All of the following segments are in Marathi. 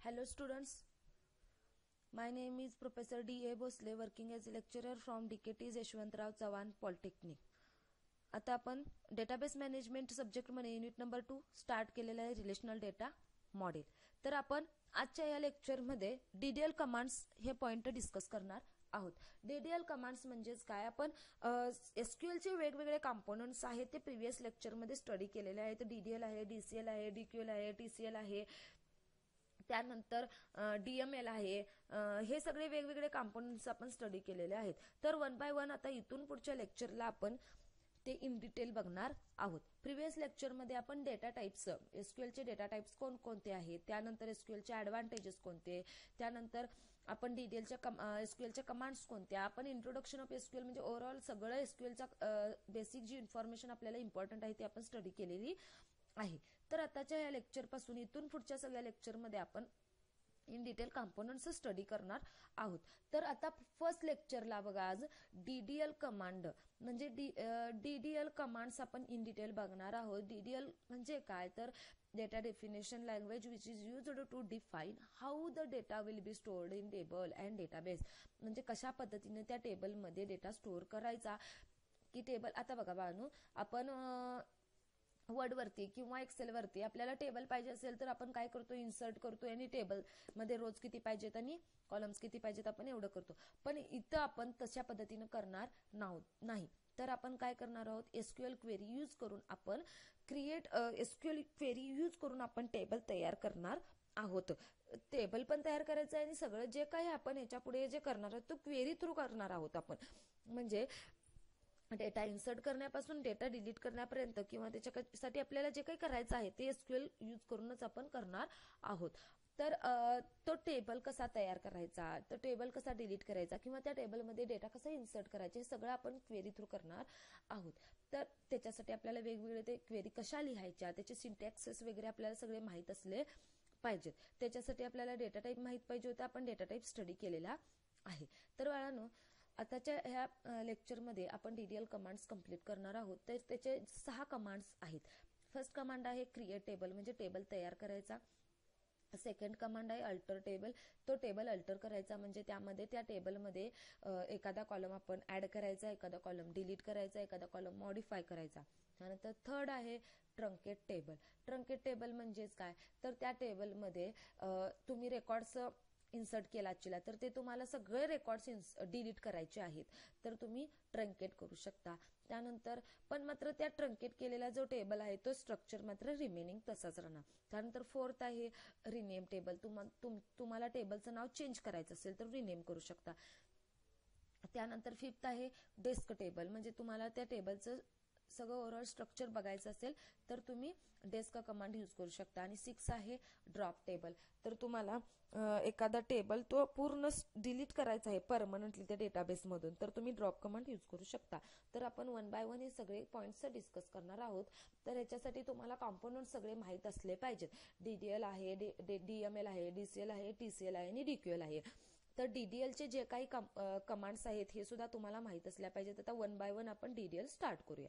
Hello students, my name is Professor D.A. Bosle, working as a lecturer from DKT Yeshwantrao Chavan Polytechnic. आता आपण डेटाबेस मॅनेजमेंट सब्जेक्ट मध्ये युनिट नंबर 2 स्टार्ट केलेला आहे, रिलेशनल डेटा मॉडेल. तर आपण आजच्या या लेक्चर मध्ये डीडीएल कमांड्स हे पॉइंट डिस्कस करणार आहोत. डीडीएल कमांड्स म्हणजेच काय, आपण एसक्यूएल चे वेगवेगळे कंपोनेंट्स आहेत ते प्रिव्हियस लेक्चर मध्ये स्टडी केलेले आहेत. डीडीएल आहे, डीसीएल आहे, डीक्यूएल आहे, टीसीएल आहे, त्यानंतर डीएमएल आहे. हे सगळे वेगवेगळे कंपोनेंट्स आपण स्टडी केलेले आहेत. तर वन बाय वन आता इथून पुढच्या लेक्चरला आपण ते इन डिटेल बघणार आहोत. प्रिव्हियस लेक्चर मध्ये आपण डेटा टाइप्स, एसक्यूएल चे डेटा टाइप्स कोणकोणते आहेत, त्यानंतर एसक्यूएल चे ऍडव्हान्टेजेस कोणते, त्यानंतर आपण डीडीएलच्या एसक्यूएलच्या कमांड्स कोणत्या, आपण इंट्रोडक्शन ऑफ एसक्यूएल म्हणजे ओव्हरऑल सगळं एसक्यूएलचा बेसिक जी इन्फॉर्मेशन आपल्याला इम्पॉर्टंट आहे ती आपण स्टडी केलेली आहे. तर आताच्या या लेक्चर पासून इथून पुढच्या सगळ्या लेक्चर मध्ये आपण इन डिटेल कंपोनेंट्स स्टडी करणार आहोत. तर आता फर्स्ट लेक्चरला बघा, आज डीडीएल कमांड म्हणजे डीडीएल कमांड्स आपण इन डिटेल बघणार आहोत. डीडीएल म्हणजे काय, तर data definition language which is used to define how the data will be stored in table and database. म्हणजे कशा पद्धतीने त्या टेबलमध्ये डेटा स्टोअर करायचा की टेबल. आता बघा बाळांनो, आपण वर्ड वरती किंवा एक्सेल वरती आपल्याला टेबल पाहिजे असेल तर आपण काय करतो, इन्सर्ट करतो आणि टेबल मध्ये रोज किती पाहिजेत आणि कॉलम्स किती पाहिजेत आपण एवढं करतो. पण इथं आपण तशा पद्धतीने करणार नाही. तर आपण काय करणार आहोत, एसक्यूएल क्वेरी यूज करून आपण एसक्यूएल क्वेरी यूज करून आपण टेबल तयार करणार आहोत. टेबल पण तयार करायचं आहे आणि सगळं जे काही आपण याच्या पुढे जे करणार आहोत तो क्वेरी थ्रू करणार आहोत आपण. म्हणजे डेटा इन्सर्ट करण्यापासून डेटा डिलीट करण्यापर्यंत किंवा त्याच्यासाठी आपल्याला जे काही करायचं आहे ते एसक्यूएल यूज करूनच आपण करणार आहोत. तर तो टेबल कसा तयार करायचा, तो टेबल कसा डिलीट करायचा किंवा त्या टेबलमध्ये डेटा कसा इन्सर्ट करायचा हे सगळं आपण क्वेरी थ्रू करणार आहोत. तर त्याच्यासाठी आपल्याला वेगवेगळे ते क्वेरी कशा लिहायच्या, त्याचे सिंटॅक्सेस वगैरे आपल्याला सगळे माहीत असले पाहिजेत. त्याच्यासाठी आपल्याला डेटा टाईप माहीत पाहिजे होता. आपण डेटा टाईप स्टडी केलेला आहे. तर बाळांनो, आताच्या ह्या लेक्चरमध्ये आपण डीडीएल कमांड्स कंप्लीट करणार आहोत. तर त्याचे 6 कमांड्स आहेत. फर्स्ट कमांड आहे क्रिएट टेबल, म्हणजे टेबल तयार करायचा. सेकंड कमांड आहे अल्टर टेबल, तो टेबल अल्टर करायचा म्हणजे त्यामध्ये त्या टेबलमध्ये एखादा कॉलम आपण ऍड करायचा, एखादा कॉलम डिलीट करायचा, एखादा कॉलम मॉडिफाय करायचा. त्यानंतर थर्ड आहे ट्रंकेट टेबल. ट्रंकेट टेबल म्हणजेच काय, तर त्या टेबलमध्ये तुम्ही रेकॉर्ड्स इन्सर्ट केला तर ते तुम्हाला सगळे रेकॉर्ड्स डिलीट करायचे आहेत तर तुम्ही ट्रंकेट करू शकता. त्यानंतर पण मात्र त्या ट्रंकेट केलेला जो टेबल आहे तो स्ट्रक्चर मात्र रिमेनिंग तसाच राहणार. त्यानंतर फोर्थ आहे रिनेम टेबल. तुम्हाला टेबलचं नाव चेंज करायचं असेल तर रिनेम करू शकता. त्यानंतर फिफ्थ आहे डेस्क टेबल, म्हणजे तुम्हाला त्या टेबलचं सगळं ओव्हरऑल स्ट्रक्चर बघायचं असेल तर तुम्ही डेस्क कमांड यूज करू शकता. आणि 6 आहे ड्रॉप टेबल, तर तुम्हाला एखादा टेबल तो पूर्ण डिलीट करायचा आहे परमनंटली त्या डेटाबेस मधून तर तुम्ही ड्रॉप कमांड यूज करू शकता. तर आपण वन बाय वन हे सगळे पॉइंट्स डिस्कस करणार आहोत. तर याच्यासाठी तुम्हाला कॉम्पोनंट सगळे माहीत असले पाहिजेत. डीडीएल आहे, डीएमएल आहे, डीसीएल आहे, टीसीएल आहे आणि डीक्यूएल आहे. तर डीडीएलचे जे काही कमांड्स आहेत हे सुद्धा तुम्हाला माहित असल्या पाहिजेत. आता वन बाय वन आपण डीडीएल स्टार्ट करूया.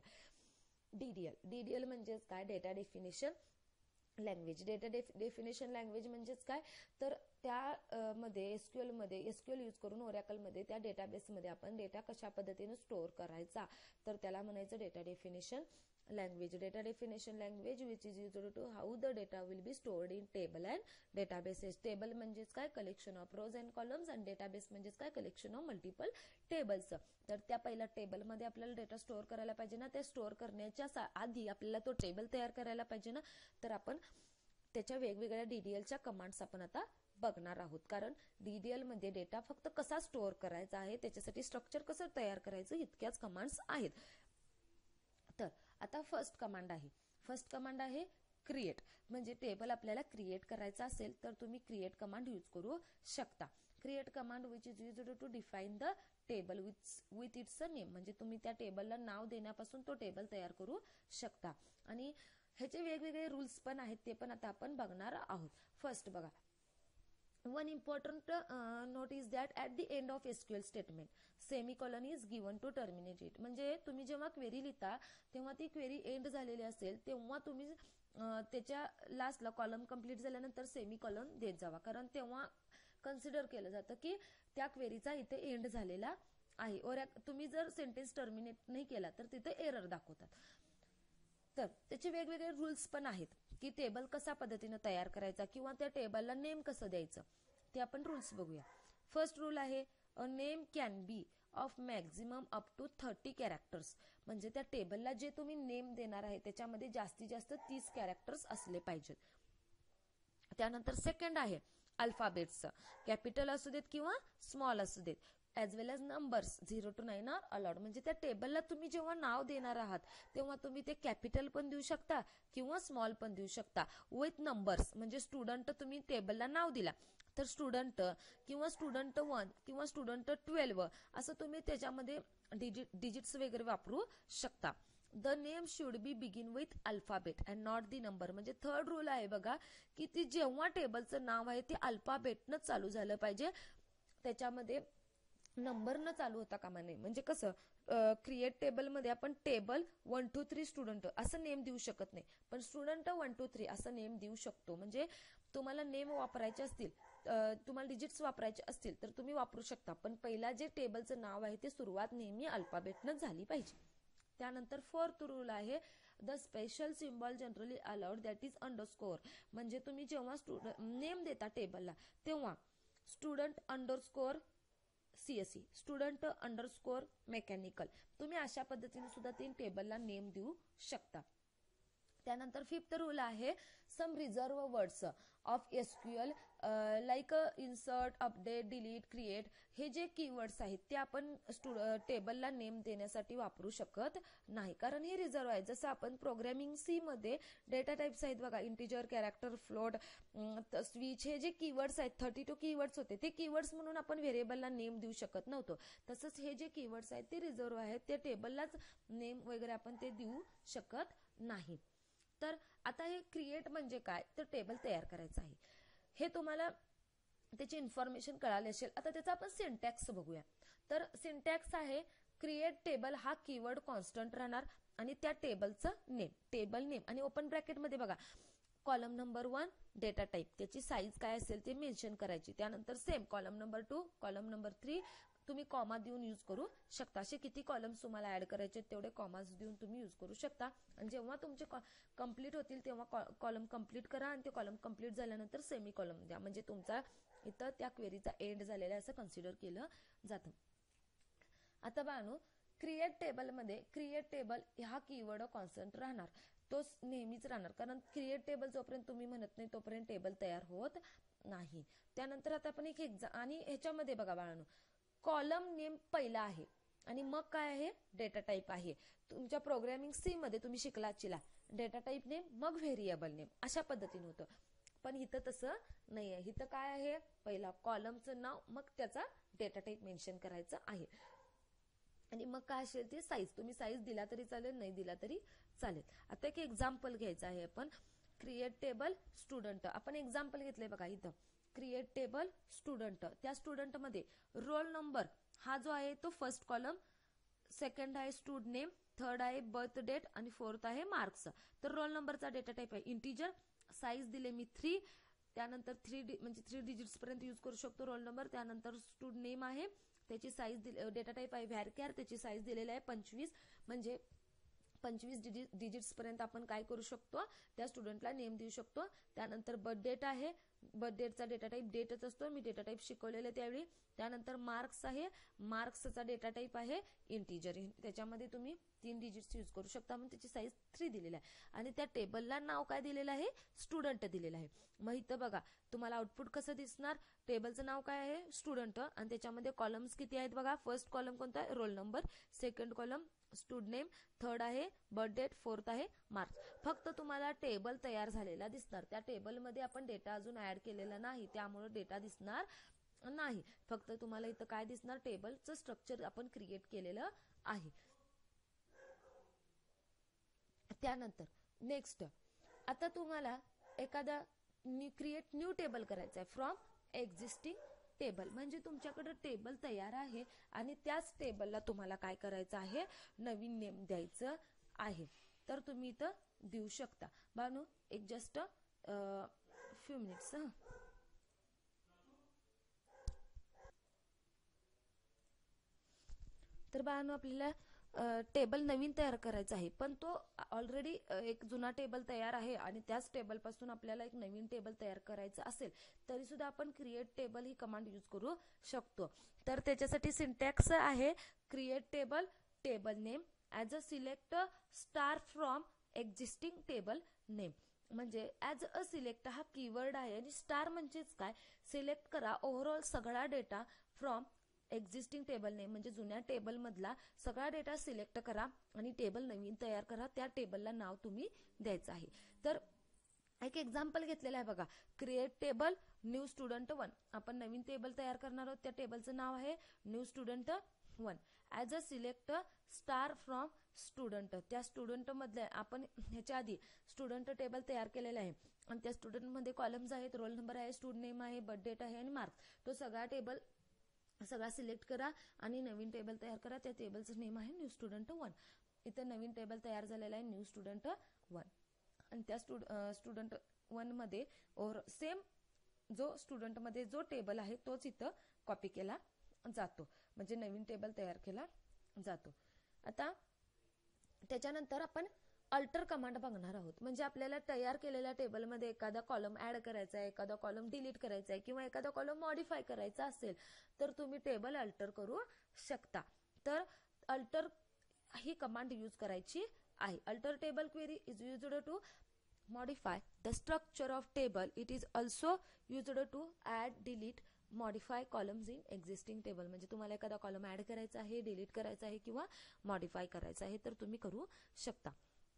डीडीएल म्हणजेच काय, data definition language. Data definition language म्हणजेच काय, तर त्या मध्ये एसक्यूएल यूज करून ओरॅकल मध्ये त्या डेटाबेसमध्ये आपण डेटा कशा पद्धतीने स्टोअर करायचा तर त्याला म्हणायचं data definition language. Data definition language which is used to how the data will be stored in table and databases. Table म्हणजेच काय, collection of rows and columns, आणि डेटाबेस म्हणजेच काय, कलेक्शन ऑफ मल्टिपल टेबल्स. तर त्या पहिल्या टेबलमध्ये आपल्याला डेटा स्टोअर करायला पाहिजे ना, त्या स्टोअर करण्याच्या आधी आपल्याला तो टेबल तयार करायला पाहिजे ना. तर आपण त्याच्या वेगवेगळ्या डीडीएलच्या कमांड्स आपण आता बघणार आहोत. कारण डीडीएल मध्ये डेटा फक्त कसा स्टोअर करायचा आहे त्याच्यासाठी स्ट्रक्चर कसं तयार करायचं इतक्याच कमांड्स आहेत. तर आता फर्स्ट कमांड आहे क्रिएट, म्हणजे टेबल आपल्याला क्रिएट करायचा असेल तर तुम्ही क्रिएट कमांड यूज करू शकता. Create command which is used to define the table with its name, म्हणजे तुम्ही त्या टेबलला नाव देण्यापासून तो टेबल तयार करू शकता. आणि ह्याचे वेगवेगळे रूल्स पण आहेत ते पण आता आपण बघणार आहोत. फर्स्ट बघा, one important note is that at the end of SQL statement semicolon is given to terminate it. म्हणजे तुम्ही जेव्हा क्वेरी लिहिता तेव्हा ती क्वेरी एंड झालेली असेल तेव्हा तुम्ही त्याच्या लास्टला कॉलम कंप्लीट झाल्यानंतर सेमिकॉलन देत जावा, कारण तेव्हा कन्सिडर केलं जातं की त्या क्वेरीचा इथे एंड झालेला आहे. और तुम्ही जर सेंटेन्स टर्मिनेट नाही केला तर तिथे एरर दाखवतात. तर त्याचे वेगवेगळे रूल्स पण आहेत की टेबल कशा पद्धतीने तयार करायचा किंवा त्या टेबलला नेम कसं द्यायचं ते आपण रूल्स बघूया. फर्स्ट रूल आहे a name can be of maximum up to 30 characters. म्हणजे त्या टेबलला जे तुम्ही नेम देणार आहे त्याच्यामध्ये जास्तीत जास्त 30 कॅरेक्टर्स असले पाहिजेत. त्यानंतर सेकंड आहे अल्फाबेट्स, कॅपिटल असू देत किंवा स्मॉल असू देत, as well as numbers 0 to 9 are allowed. म्हणजे त्या टेबलला तुम्ही जेव्हा नाव देणार आहात तेव्हा तुम्ही ते कॅपिटल पण देऊ शकता किंवा स्मॉल पण देऊ शकता विथ नंबर्स. म्हणजे स्टुडंट तुम्ही टेबलला नाव दिला तर स्टुडंट किंवा स्टुडंट 1 किंवा स्टुडंट 12 असं तुम्ही त्याच्यामध्ये डिजिट्स वगैरे वापरू शकता. The name should be begin with alphabet and not the number. म्हणजे थर्ड रूल आहे बघा की ती जेव्हा टेबलचं नाव आहे ते अल्फाबेटनं चालू झालं पाहिजे, त्याच्यामध्ये नंबरनं चालू होता कामा नये. म्हणजे कसं क्रिएट टेबलमध्ये आपण टेबल 1 2 3 स्टुडंट असं नेम देऊ शकत नाही, पण स्टुडंट 1 2 3 असं नेम देऊ शकतो. म्हणजे तुम्हाला नेम वापरायचे असतील, तुम्हाला डिजिट्स वापरायचे असतील तर तुम्ही वापरू शकता, पण पहिला जे टेबलचं नाव आहे ते सुरुवात नेहमी अल्फाबेटनं झाली पाहिजे. त्यानंतर फोर्थ रूल आहे the special symbol generally allowed that is underscore. म्हणजे तुम्ही जेव्हा नेम देता टेबलला तेव्हा student underscore CSE, student underscore mechanical, तुम्ही अशा पद्धतीने सुद्धा 3 टेबलला नेम देऊ शकता. त्यानंतर फिफ्थ रूल आहे some reserve words of SQL like insert, update, delete, create. हे जे कीवर्ड्स आहेत ते आपण टेबलला नेम देण्यासाठी वापरू शकत नाही, कारण हे रिझर्व आहे. जसं आपण प्रोग्रॅमिंग सी मध्ये डेटा टाइप्स आहेत बघा, इंटिजर, कॅरेक्टर, फ्लोट, स्विच, हे जे कीवर्ड्स आहेत 32 कीवर्ड्स होते, ते कीवर्ड्स म्हणून आपण व्हेरिएबलला नेम देऊ शकत नव्हतो. तसंच हे जे कीवर्ड्स आहेत ते रिझर्व आहेत, ते टेबललाच नेम वगैरे आपण ते देऊ शकत नाही. तर आता हे क्रिएट म्हणजे काय, तर टेबल तयार करायचं आहे, हे तुम्हाला त्याची इन्फॉर्मेशन कळाली असेल. आता त्याचा आपण सिंटॅक्स बघूया. तर सिंटॅक्स आहे क्रिएट टेबल हा कीवर्ड कॉन्स्टंट राहणार आणि त्या टेबलचं नेम, टेबल नेम, आणि ओपन ब्रॅकेटमध्ये बघा कॉलम नंबर 1 डेटा टाईप, त्याची साईज काय असेल ते मेन्शन करायची. त्यानंतर same column number 2, column number 3 तुम्ही कॉमा देऊन यूज करू शकता. असे किती कॉलम्स तुम्हाला ऍड करायचे तेवढे कॉमास देऊन तुम्ही यूज करू शकता. आणि जेव्हा तुमचे कंप्लीट होतील तेव्हा कॉलम कंप्लीट करा आणि ते कॉलम कंप्लीट झाल्यानंतर सेमी कॉलम द्या. म्हणजे तुमचा इथं त्या क्वेरीचा एंड झालेला आहे असं कन्सिडर केलं जातं. आता बाळांनो, क्रिएट टेबलमध्ये क्रिएट टेबल हा कीवर्ड कॉन्स्टंट राहणार, तो नेहमीच राहणार, कारण क्रिएट टेबल जोपर्यंत तुम्ही म्हणत नाही तोपर्यंत टेबल तयार होत नाही. त्यानंतर आता आपण एक एक्झाम, आणि ह्याच्यामध्ये बघा बाळांनो, कॉलम नेम पहिला आहे आणि मग काय आहे, डेटा टाईप आहे. तुमच्या प्रोग्रॅमिंग सी मध्ये तुम्ही शिकला चिला डेटा टाईप नेम मग व्हेरिएबल नेम अशा पद्धतीने होतं, पण इथं तसं नाही आहे. इथं काय आहे, पहिला कॉलमचं नाव मग त्याचा डेटा टाईप मेन्शन करायचं आहे आणि मग काय असेल ते साईज, तुम्ही साईज दिला तरी चालेल, नाही दिला तरी चालेल. आता एक एक्झाम्पल घ्यायचं आहे आपण, क्रिएट टेबल स्टुडंट. आपण एक्झाम्पल घेतलंय बघा इथं, क्रिएट टेबल स्टुडंट. त्या स्टुडंट मध्ये रोल नंबर हा जो आहे तो फर्स्ट कॉलम, सेकंड आहे स्टूड नेम, थर्ड आहे बर्थ डेट आणि फोर्थ आहे मार्क्स. तर रोल नंबरचा डेटा टाईप आहे इंटिजर, साईज दिले मी 3, त्यानंतर 3 डिजिट्स पर्यंत यूज करू शकतो रोल नंबर. त्यानंतर स्टूड नेम आहे, त्याची साईज डेटा टाईप आहे व्हॅरकॅर, त्याची साईज दिलेली आहे 25, म्हणजे 25 डिजिट्स पर्यंत आपण काय करू शकतो, त्या स्टुडंटला नेम देऊ शकतो. त्यानंतर बर्थ डेट आहे, बर्थ डेटचा डेटा टाईप डेटच असतो, मी डेटा टाईप शिकवलेलं त्यावेळी. त्यानंतर मार्क्स आहे, मार्क्सचा डेटा टाईप आहे इंटिजर, त्याच्यामध्ये तुम्ही 3 डिजिट्स यूज करू शकता, म्हणून त्याची साईज 3 दिलेली आहे. आणि त्या टेबलला नाव काय दिलेलं आहे, स्टुडंट दिलेलं आहे. मग इथं बघा तुम्हाला आउटपुट कसं दिसणार, टेबलचं नाव काय आहे स्टुडंट आणि त्याच्यामध्ये कॉलम्स किती आहेत बघा. फर्स्ट कॉलम कोणता आहे, roll number, second column stud name, third आहे बर्थ डेट, फोर्थ आहे मार्क्स. फक्त तुम्हाला टेबल तयार झालेला दिसणार, त्या टेबलमध्ये आपण डेटा अजून ऍड केलेला नाही, त्यामुळे डेटा दिसणार नाही. फक्त तुम्हाला इथं काय दिसणार, टेबलचं स्ट्रक्चर आपण क्रिएट केलेलं आहे. त्यानंतर नेक्स्ट, आता तुम्हाला एखादा क्रिएट न्यू टेबल करायचा आहे फ्रॉम एक्झिस्टिंग टेबल, म्हणजे तुमच्याकडे टेबल तयार आहे आणि त्याच टेबलला तुम्हाला काय करायचं आहे, नवीन नेम द्यायचं आहे. तर तुम्ही इथं देऊ शकता. बानू एक जस्ट फ्यू मिनिट्स. तर बाळांनो आपल्याला टेबल नवीन तयार करायचा आहे, पण तो ऑलरेडी एक जुना टेबल तयार आहे आणि त्याच टेबलपासून आपल्याला एक नवीन टेबल तयार करायचं असेल तरी सुद्धा आपण क्रिएट टेबल ही कमांड यूज करू शकतो. तर त्याच्यासाठी सिंटॅक्स आहे create table, table name as a select star from existing table name. म्हणजे ॲज अ सिलेक्ट हा कीवर्ड आहे आणि स्टार म्हणजेच काय, सिलेक्ट करा ओव्हरऑल सगळा data from existing table name, म्हणजे जुन्या टेबल मधला सगळा डेटा सिलेक्ट करा आणि टेबल नवीन तयार करा, त्या टेबलला नाव तुम्ही द्यायचं आहे. तर एक एक्झाम्पल घेतलेलं आहे बघा, क्रिएट टेबल न्यू स्टुडंट 1. आपण नवीन टेबल तयार करणार आहोत, त्या टेबलचं नाव आहे new student 1. As a select star from student, त्या स्टुडंट मधल्या आपण ह्याच्या आधी स्टुडंट टेबल तयार केलेला आहे आणि त्या स्टुडंट मध्ये कॉलम्स आहेत, रोल नंबर आहे, स्टुडंट नेम आहे, बर्थ डेट आहे आणि मार्क्स. तो सगळा टेबल सगळा सिलेक्ट करा आणि नवीन टेबल तयार करा, त्या टेबलचं नेम आहे न्यू स्टुडंट 1. इथं नवीन टेबल तयार झालेला आहे न्यू स्टुडंट 1 आणि त्या स्टुडंट 1 मध्ये और सेम जो स्टुडंट मध्ये जो टेबल आहे तोच इथं कॉपी केला जातो, म्हणजे नवीन टेबल तयार केला जातो. आता त्याच्यानंतर आपण अल्टर कमांड बघणार आहोत, म्हणजे आपल्याला तयार केलेल्या टेबलमध्ये एखादा कॉलम ऍड करायचा आहे, एखादा कॉलम डिलीट करायचा आहे किंवा एखादा कॉलम मॉडिफाय करायचा असेल तर तुम्ही टेबल अल्टर करू शकता. तर अल्टर ही कमांड यूज करायची आहे. Alter table query is used to modify the structure of table. It is also used to add, delete, modify columns in existing table. म्हणजे तुम्हाला एखादा कॉलम ऍड करायचा आहे, डिलीट करायचा आहे किंवा मॉडिफाय करायचा आहे तर तुम्ही करू शकता.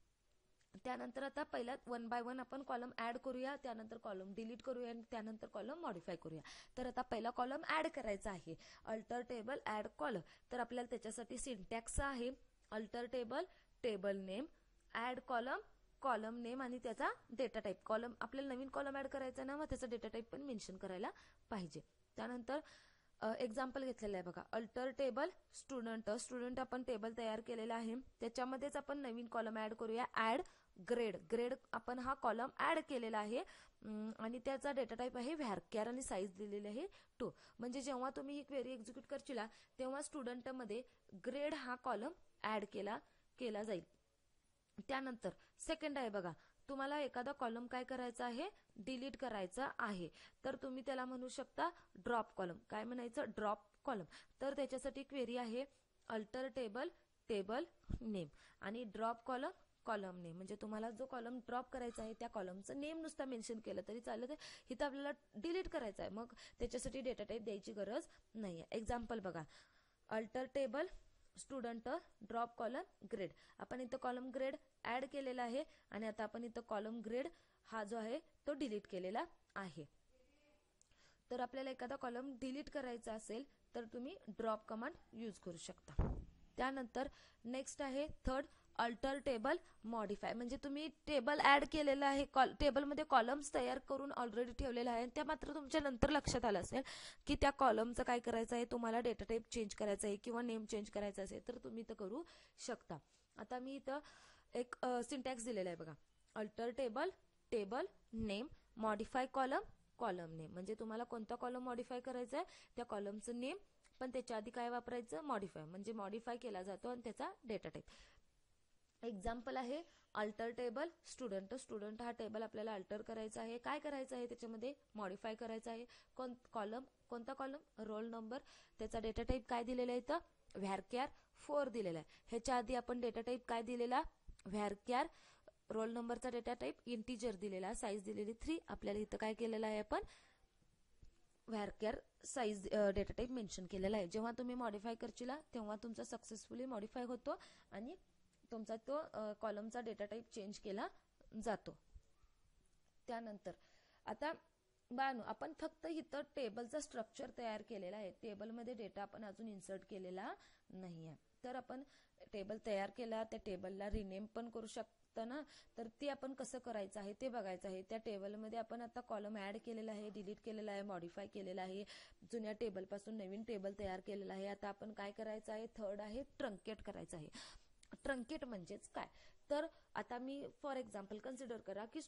त्यानंतर आता पहिला 1 बाय 1 आपण कॉलम ऍड करूया, त्यानंतर कॉलम डिलीट करूया आणि त्यानंतर कॉलम मॉडिफाय करूया. तर आता पहिला कॉलम ऍड करायचा आहे, अल्टर टेबल ऍड कॉलम. तर आपल्याला त्याच्यासाठी सिंटॅक्स आहे alter table, table name, add column, column name आणि त्याचा डेटा टाईप. कॉलम आपल्याला नवीन कॉलम ऍड करायचा ना, मग त्याचा डेटा टाईप पण मेन्शन करायला पाहिजे. त्यानंतर एक्झाम्पल घेतलेलं आहे बघा, अल्टर टेबल स्टुडंट. स्टुडंट आपण टेबल तयार केलेला आहे, त्याच्यामध्येच आपण नवीन कॉलम ऍड करूया, ऍड ग्रेड. ग्रेड आपण हा कॉलम ऍड केलेला आहे आणि त्याचा डेटा टाईप आहे व्हॅरक्यार आणि साईज दिलेली आहे 2. म्हणजे जेव्हा तुम्ही ही क्वेरी एक्झिक्यूट करशील तेव्हा स्टुडंट मध्ये ग्रेड हा कॉलम ऍड केला जाईल. त्यानंतर सेकंड आहे बघा, तुम्हाला एखादा कॉलम काय करायचा आहे, डिलीट करायचा आहे, तर तुम्ही त्याला म्हणू शकता ड्रॉप कॉलम. काय म्हणायचं, ड्रॉप कॉलम. तर त्याच्यासाठी क्वेरी आहे अल्टर टेबल, टेबल नेम आणि ड्रॉप कॉलम, कॉलम नेम. म्हणजे तुम्हाला जो कॉलम ड्रॉप करायचा आहे त्या कॉलमचं नेम नुसता मेन्शन केलं तरी चालेल, इथं आपल्याला डिलीट करायचं आहे, मग त्याच्यासाठी डेटा टाईप द्यायची गरज नाहीये. एक्झाम्पल बघा, alter table student, drop column grade. आपण इथं कॉलम ग्रेड ऍड केलेला आहे आणि आता आपण इथं कॉलम ग्रेड हा जो आहे तो डिलीट केलेला आहे. तर आपल्याला एखादा कॉलम डिलीट करायचा असेल तर तुम्ही ड्रॉप कमांड यूज करू शकता. त्यानंतर नेक्स्ट आहे थर्ड अल्टर टेबल मॉडिफाय. म्हणजे तुम्ही टेबल ऍड केलेला आहे, टेबलमध्ये कॉलम्स तयार करून ऑलरेडी ठेवलेला आहे, त्या मात्र तुमच्या नंतर लक्षात आलं असेल की त्या कॉलमचं काय करायचं आहे, तुम्हाला डेटा टाईप चेंज करायचा आहे किंवा नेम चेंज करायचा असेल तर तुम्ही इथं करू शकता. आता मी इथं एक सिंटॅक्स दिलेला आहे बघा, alter table, table name, modify column, column name. म्हणजे तुम्हाला कोणता कॉलम मॉडिफाय करायचा आहे त्या कॉलमचं नेम, पण त्याच्या आधी काय वापरायचं, मॉडिफाय. म्हणजे मॉडिफाय केला जातो आणि त्याचा डेटा टाईप. एक्झाम्पल आहे अल्टर टेबल स्टुडंट. स्टुडंट हा टेबल आपल्याला अल्टर करायचा आहे. काय करायचं आहे, त्याच्यामध्ये मॉडिफाय करायचं आहे. कॉलम, कोणता कॉलम, रोल नंबर, त्याचा डेटा टाईप काय दिलेला आहे इथं, व्हॅरक्यार 4 दिलेला आहे. ह्याच्या आधी आपण डेटा टाईप काय दिलेला, व्हॅरक्यार. रोल नंबरचा डेटा टाईप इंटिजर दिलेला, साईज दिलेली 3. आपल्याला इथं काय केलेलं आहे, आपण varchar size data type mention केलेला आहे. जेव्हा तुम्ही मॉडिफाय करशील तेव्हा तुमचा सक्सेसफुली मॉडिफाय होतो आणि तुमचा तो कॉलमचा डेटा टाईप चेंज केला जातो. त्यानंतर आता बाळांनो आपण फक्त इथं टेबलचा स्ट्रक्चर तयार केलेला आहे, टेबलमध्ये डेटा आपण अजून इन्सर्ट केलेला नाहीये. तर आपण टेबल तयार केला, त्या टेबलला रिनेम पण करू शकतो ना, तर ते आपण कसं करायचं आहे ते बघायचं आहे. त्या टेबलमध्ये आपण आता कॉलम ऍड केलेला आहे, डिलीट केलेला आहे, मॉडिफाय केलेला आहे, जुन्या टेबलपासून नवीन टेबल तयार केलेला आहे. आता आपण काय करायचं आहे, थर्ड आहे ट्रंकेट करायचं आहे. ट्रंकेट म्हणजेच काय, तर आता मी फॉर एक्झाम्पल कन्सिडर करा की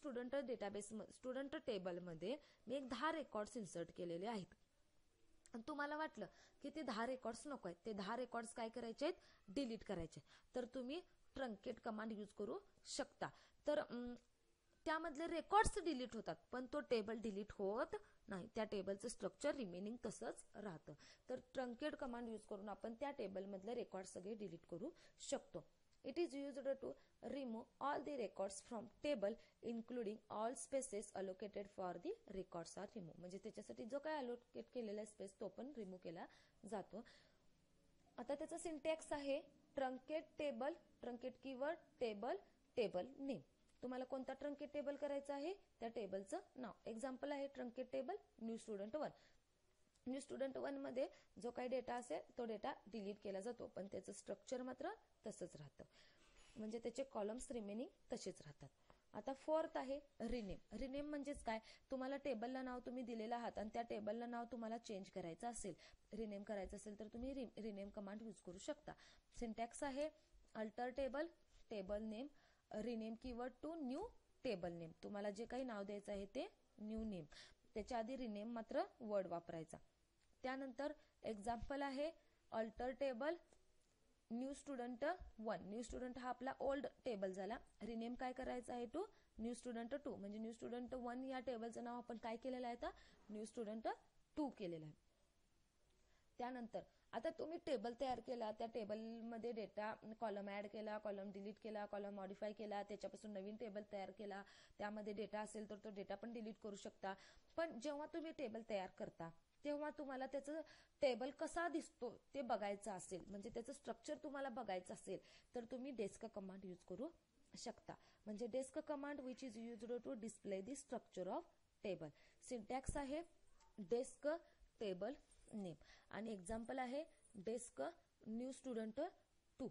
स्टुडंट टेबलमध्ये मी एक 10 रेकॉर्ड्स इन्सर्ट केलेले आहेत. आणि तुम्हाला वाटलं की ते 10 रेकॉर्ड्स नको आहेत, ते 10 रेकॉर्ड्स काय करायचे आहेत, डिलीट करायचे, तर तुम्ही ट्रंकेट कमांड यूज करू शकता. तर त्यामधले रेकॉर्ड्स डिलीट होतात पण तो टेबल डिलीट होत नाही, त्या टेबलचं स्ट्रक्चर रिमेनिंग तसंच राहतं. तर ट्रंकेट कमांड यूज करून आपण त्या टेबलमधले रेकॉर्ड सगळे डिलीट करू शकतो. It is used to remove all the records from table including all spaces allocated for the records are removed. म्हणजे त्याच्यासाठी जो काय अलोकेट केलेला स्पेस तो पण रिमूव्ह केला जातो. आता त्याचा सिंटॅक्स आहे truncate table, truncate keyword, table, table name. तुम्हाला कोणता ट्रंकेट टेबल करायचा आहे, त्या टेबलचं नाव. एक्झाम्पल आहे truncate table new student 1. New student 1 मध्ये जो काही डेटा असेल तो डेटा डिलीट केला जातो, पण त्याचं स्ट्रक्चर मात्र तसंच राहतं, म्हणजे त्याचे कॉलम्स रिमेनिंग तसेच राहतात. आता फोर्थ आहे रिनेम. रिनेम म्हणजेच काय, तुम्हाला टेबलला नाव तुम्ही दिलेलं आहात आणि त्या टेबलला नाव तुम्हाला चेंज करायचं असेल, रिनेम करायचं असेल तर तुम्ही रिनेम कमांड यूज करू शकता. सिंटॅक्स आहे alter table, table name, rename keyword to new table name. तुम्हाला जे काही नाव द्यायचं आहे ते न्यू नेम, त्याच्या आधी रिनेम मात्र वर्ड वापरायचा. त्यानंतर एक्झाम्पल आहे alter table new student 1. New student हा आपला ओल्ड टेबल झाला, रिनेम काय करायचं आहे टू न्यू स्टुडंट 2. म्हणजे न्यू स्टुडंट 1 या टेबलचं नाव आपण काय केलेलं आहे, तर न्यू स्टुडंट 2 केलेलं आहे. त्यानंतर आता तुम्ही टेबल तयार केला, त्या टेबलमध्ये डेटा कॉलम ऍड केला, कॉलम डिलीट केला, कॉलम मॉडिफाय केला, त्याच्यापासून नवीन टेबल तयार केला, त्यामध्ये डेटा असेल तर तो डेटा पण डिलीट करू शकता. पण जेव्हा तुम्ही टेबल तयार करता तेव्हा तुम्हाला त्याचं टेबल कसा दिसतो ते बघायचं असेल, म्हणजे त्याचं स्ट्रक्चर तुम्हाला बघायचं असेल तर तुम्ही डेस्क कमांड यूज करू शकता. म्हणजे desc command which is used to display the structure of table. Syntax आहे डेस्क टेबल नेम आणि एक्झाम्पल आहे डेस्क न्यू स्टुडंट 2.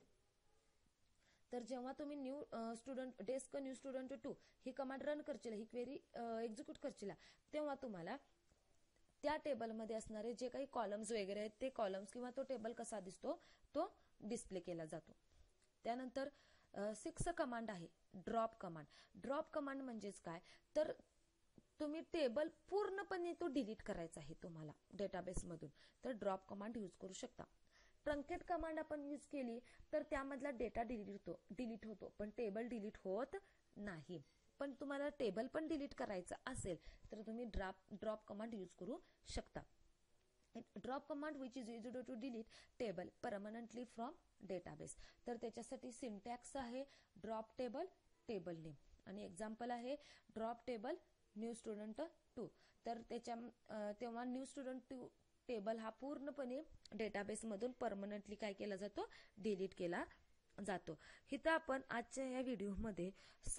तर जेव्हा तुम्ही डेस्क न्यू स्टुडंट 2 ही कमांड रन करशील, ही क्वेरी एक्झिक्यूट करशील, तेव्हा तुम्हाला त्या टेबलमध्ये असणारे जे काही कॉलम्स वगैरे आहेत ते कॉलम्स किंवा तो टेबल कसा दिसतो तो डिस्प्ले केला जातो. त्यानंतर 6 कमांड आहे ड्रॉप कमांड. ड्रॉप कमांड म्हणजेच काय, तर तुम्ही टेबल पूर्णपणे तो डिलीट करायचा आहे तुम्हाला डेटाबेसमधून, तर ड्रॉप कमांड यूज करू शकता. ट्रंकेट कमांड आपण यूज केली तर त्यामधला डेटा डिलीट होतो पण टेबल डिलीट होत नाही. पण तुम्हाला टेबल पण डिलीट करायचं असेल तर तुम्ही ड्रॉप कमांड यूज करू शकता. Drop command which is used to delete table permanently from database. तर त्याच्यासाठी सिंटॅक्स आहे ड्रॉप टेबल, टेबल नेम आणि एक्झाम्पल आहे ड्रॉप टेबल न्यू स्टुडंट 2. तर तेव्हा न्यू स्टुडंट 2 टेबल हा पूर्णपणे डेटाबेसमधून परमनंटली काय केला जातो, डिलीट केला जातो. इथं आपण आजच्या या व्हिडिओमध्ये